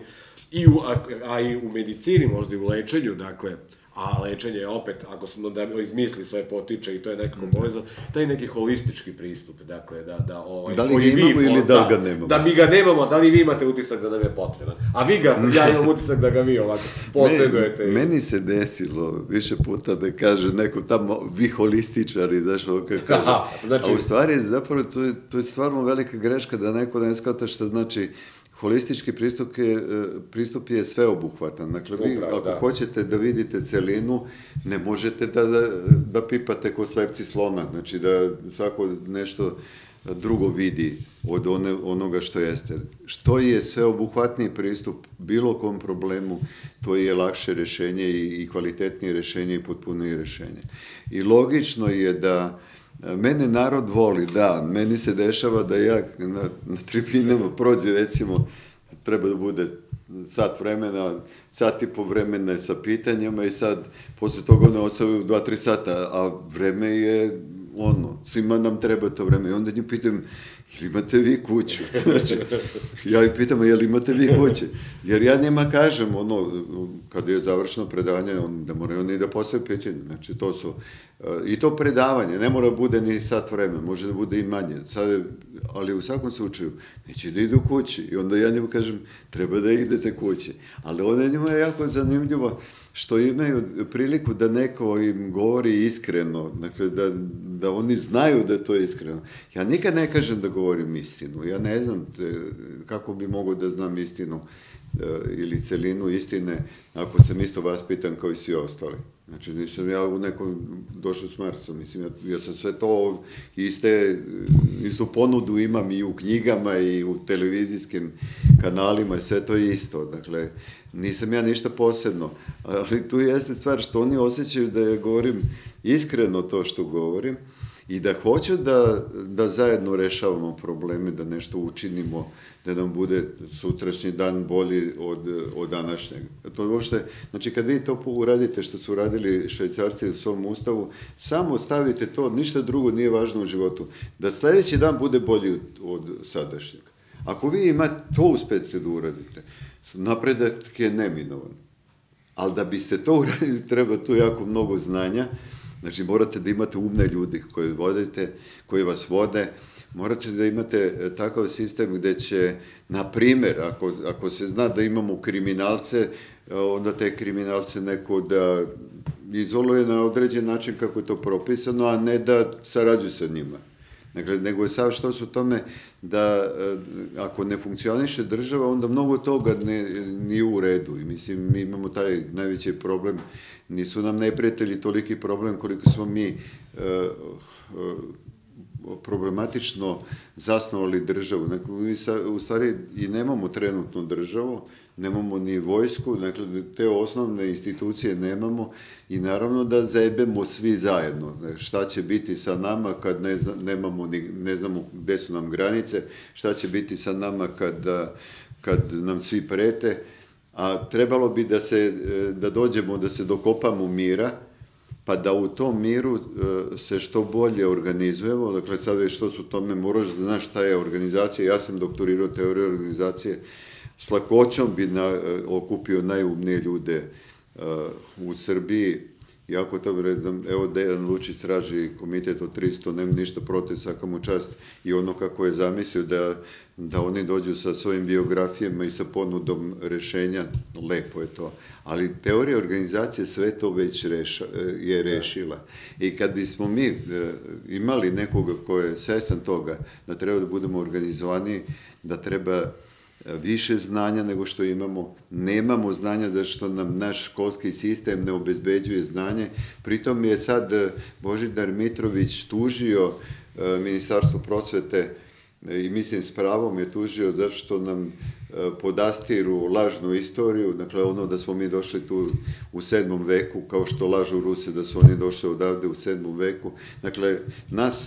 a i u medicini, možda i u lečenju, dakle, a lečenje je opet, ako smo da izmisli sve potiče i to je nekako povezano, taj neki holistički pristup, dakle, da... Da, ovaj, da li ga imamo ili da ga nemamo? Da mi ga nemamo, da li vi imate utisak da nam je potreban? A vi ga, ja imam utisak da ga vi ovako posjedujete. Meni se desilo više puta da kaže neko tamo, vi holističari, znaš, ovo kako kaže. A u stvari, zapravo, to je stvarno velika greška da neko ne shvata šta znači. Holistički pristup je, pristup je sveobuhvatan. Dakle, vi ako hoćete da vidite celinu, ne možete da, da, da pipate ko slepci slona. Znači, da svako nešto drugo vidi od one, onoga što jeste. Što je sveobuhvatniji pristup bilo kom problemu, to je lakše rešenje i, i kvalitetnije rešenje i potpunije rešenje. I logično je da mene narod voli, da, meni se dešava da ja na, na tribinama prođe, recimo, treba da bude sat vremena, sat i po vremena sa pitanjama i sad, posle toga one ostavaju dva, tri sata, a vreme je ono, svima nam treba to vreme. I onda njih pitam, jel imate vi kuću? Znači, ja ih pitam, jel imate vi kuće? Jer ja njima kažem, ono, kad je završeno predavanje, on, da moraju oni da postave pitanje. Znači, to su, uh, i to predavanje, ne mora bude ni sat vremena, može da bude i manje. Sad je, ali u svakom slučaju, neće da idu kući. I onda ja njima kažem, treba da idete kući. Ali onda njima je jako zanimljivo što imaju priliku da neko im govori iskreno, dakle, da, da oni znaju da je to iskreno. Ja nikad ne kažem da govorim istinu, ja ne znam te, kako bi mogao da znam istinu ili celinu istine, ako sam isto vaspitan kao i svi ostali. Znači, nisam ja u nekom došao s Marsa, mislim, ja, ja sam sve to iste istu ponudu imam i u knjigama i u televizijskim kanalima i sve to je isto. Dakle, nisam ja ništa posebno. Ali tu jeste stvar što oni osjećaju da ja govorim iskreno to što govorim i da hoću da, da zajedno rešavamo probleme, da nešto učinimo, da nam bude sutrašnji dan bolji od, od današnjeg. To je uopšte, znači kad vi to uradite što su uradili Švajcarci u svom ustavu, samo stavite to, ništa drugo nije važno u životu, da sledeći dan bude bolji od, od sadašnjeg. Ako vi imate to uspete da uradite, napredak je neminovan. Ali da biste to uradili, treba tu jako mnogo znanja. Znači, morate da imate umne ljudi koji vodite, koji vas vode, morate da imate takav sistem gde će, na primer, ako, ako se zna da imamo kriminalce, onda te kriminalce neko da izoluje na određen način kako je to propisano, a ne da sarađuju sa njima. Dakle, nego je sav što su tome da ako ne funkcioniše država, onda mnogo toga ne, nije u redu. I mislim, mi imamo taj najveći problem. Nisu nam neprijatelji toliki problem koliko smo mi e, e, problematično zasnovali državu. Dakle, mi sa, u stvari i nemamo trenutnu državu, nemamo ni vojsku, dakle, te osnovne institucije nemamo i naravno da zajebemo svi zajedno. Šta će biti sa nama kad ne, nemamo ni, ne znamo gde su nam granice, šta će biti sa nama kad, kad nam svi prete, a trebalo bi da se, da dođemo, da se dokopamo mira, pa da u tom miru se što bolje organizujemo. Dakle, sad već što su tome, moraš da znaš šta je organizacija. Ja sam doktorirao teoriju organizacije, s lakoćom bi na, okupio najumnije ljude uh, u Srbiji. Jako to redam, evo Dejan Lučić traži komitet od tristo, nema ništa protiv, svaka mu čast. I ono kako je zamislio da, da oni dođu sa svojim biografijama i sa ponudom rešenja, lepo je to. Ali teorija organizacije sve to već reša, je rešila. I kad bismo mi e, imali nekoga ko je svestan toga da treba da budemo organizovani, da treba više znanja nego što imamo, nemamo znanja da što nam naš školski sistem ne obezbeđuje znanje. Pritom je sad Božidar Mitrović tužio Ministarstvo prosvete i mislim s pravom je tužio zato što nam podastiru lažnu istoriju, dakle ono da smo mi došli tu u sedmom veku, kao što lažu Rusi da su oni došli odavde u sedmom veku. Dakle, nas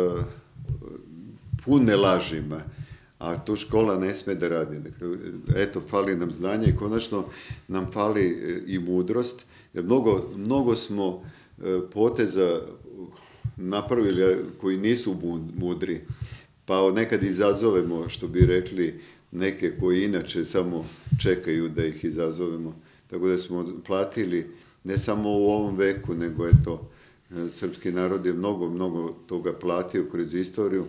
pune lažima, a to škola ne sme da radi. Dakle, eto, fali nam znanje i konačno nam fali i mudrost, jer mnogo, mnogo smo poteza napravili koji nisu mudri, pa nekad izazovemo, što bi rekli, neke koji inače samo čekaju da ih izazovemo. Tako da smo platili, ne samo u ovom veku, nego eto, srpski narod je mnogo, mnogo toga platio kroz istoriju.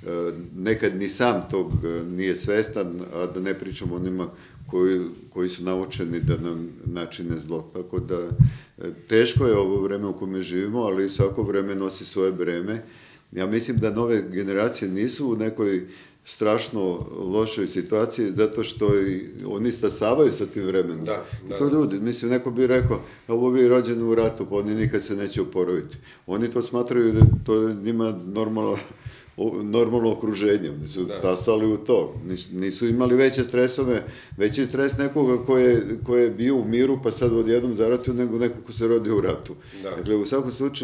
Nekad ni sam tog nije svestan, a da ne pričamo onima koji, koji su naučeni da nam načine zlo. Tako da teško je ovo vreme u kome živimo, ali svako vreme nosi svoje breme. Ja mislim da nove generacije nisu u nekoj strašno lošoj situaciji, zato što i oni stasavaju sa tim vremenom. Da, da. I to ljudi, mislim, neko bi rekao, ovo vi rođeni u ratu, pa oni nikad se neće oporaviti. Oni to smatraju da to njima normalno, normalno okruženje, oni su da. stasali u to. Nisu, nisu imali veće stresove, veći stres nekoga ko je, ko je bio u miru, pa sad odjednom zaratio, nego neko ko se rodio u ratu. Da. Dakle, u svakom slučaju,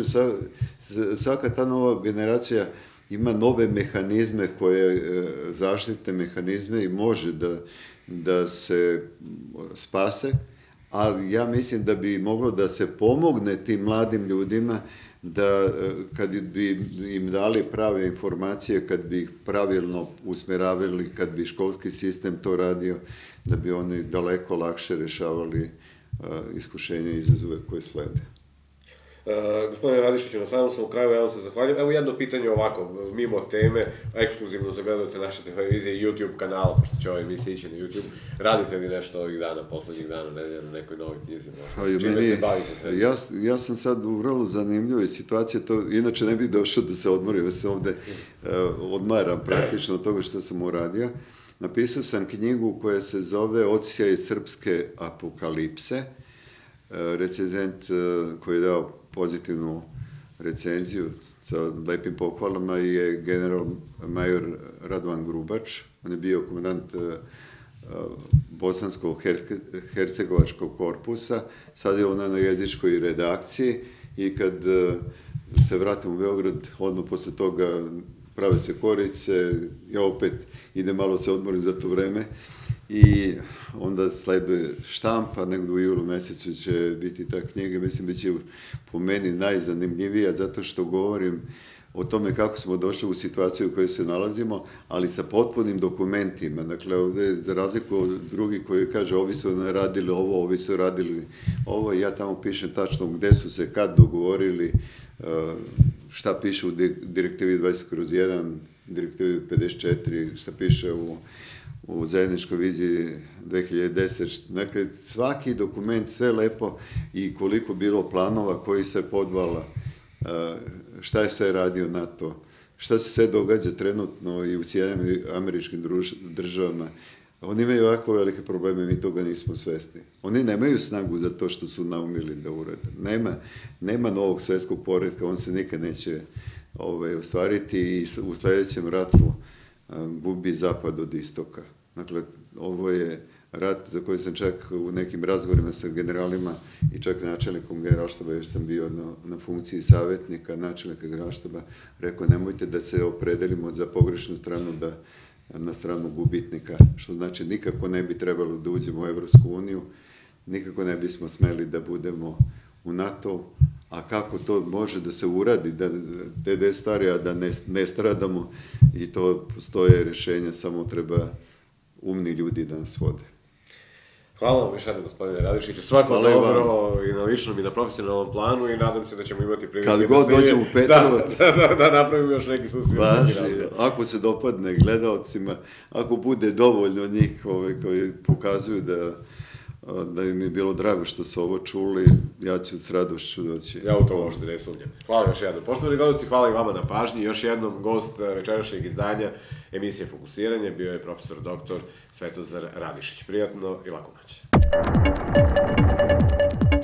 svaka ta nova generacija ima nove mehanizme koje, zaštitne mehanizme i može da, da se spase, ali ja mislim da bi moglo da se pomogne tim mladim ljudima da kad bi im dali prave informacije, kad bi ih pravilno usmeravali, kad bi školski sistem to radio, da bi oni daleko lakše rešavali iskušenja i izazove koje slede. Uh, gospodine Radišiću, na samom sam u kraju, ja vam se zahvaljujem. Evo jedno pitanje ovako, mimo teme, ekskluzivno za gledalce naše televizije i YouTube kanala, pošto će ova emisija ići na YouTube. Radite li nešto ovih dana, poslednjih dana, nedelja, na nekoj novoj knjizi možda? Čime se bavite? Ja, ja sam sad u vrlo zanimljivoj situaciji, to inače ne bih došao da se odmorim, da se ovde uh, odmaram praktično od toga što sam uradio. Napisao sam knjigu koja se zove Odsjaj srpske apokalipse. Recenzent koji je dao pozitivnu recenziju, sa lepim pohvalama je general major Radovan Grubač. On je bio komandant bosanskog hercegovačkog korpusa, sad je ona na jezičkoj redakciji i kad se vratim u Beograd, odmah posle toga prave se korice, ja opet idem malo se odmorim za to vreme i onda sleduje štampa, negdje u julu mesecu će biti ta knjiga, mislim bit će po meni najzanimljivija zato što govorim o tome kako smo došli u situaciju u kojoj se nalazimo, ali sa potpunim dokumentima. Dakle, ovdje, za razliku od drugih koji kaže ovi su radili ovo, ovi su radili ovo, ja tamo pišem tačno gde su se kad dogovorili, šta piše u direktivi dvadeset kroz jedan, direktivi pedeset četiri, šta piše u, u zajedničkoj viziji dve hiljade desete. Dakle, svaki dokument, sve lepo i koliko bilo planova koji se podvala, šta je sve radio NATO, šta se sve događa trenutno i u Sjedinjenim Američkim Državama. Oni imaju ovako velike probleme, mi toga nismo svesni. Oni nemaju snagu za to što su naumili da urade. Nema, nema novog svetskog poretka, on se nikad neće ovaj, ostvariti i u sljedećem ratu gubi zapad od istoka. Dakle, ovo je rat za koji sam čak u nekim razgovorima sa generalima i čak načelnikom generalštaba, jer sam bio na, na funkciji savjetnika načelnika generalštaba, rekao nemojte da se opredelimo za pogrešnu stranu, da na stranu gubitnika, što znači nikako ne bi trebalo da uđemo u Evropsku uniju, nikako ne bismo smeli da budemo u NATO, a kako to može da se uradi, da te de stvari, a da ne, ne stradamo, i to postoje rješenja, samo treba umni ljudi da nas vode. Hvala vam još jednom, gospodine Radišiću. Svako Hvala dobro i na ličnom i na profesionalnom planu i nadam se da ćemo imati prilike kad god dođemo u Petrovac. Da, da, da napravimo još neki susret. Važi, ako se dopadne gledalcima, ako bude dovoljno njih ove, koji pokazuju da, da im je bilo drago što su ovo čuli, ja ću s radošću doći. Ja u to uopšte ne sumnjam. Hvala još jednom. Poštovani gledalci, hvala i vama na pažnji. Još jednom gost večerašnjeg izdanja emisije Fokusiranje bio je profesor doktor Svetozar Radišić. Prijatno i laku noć.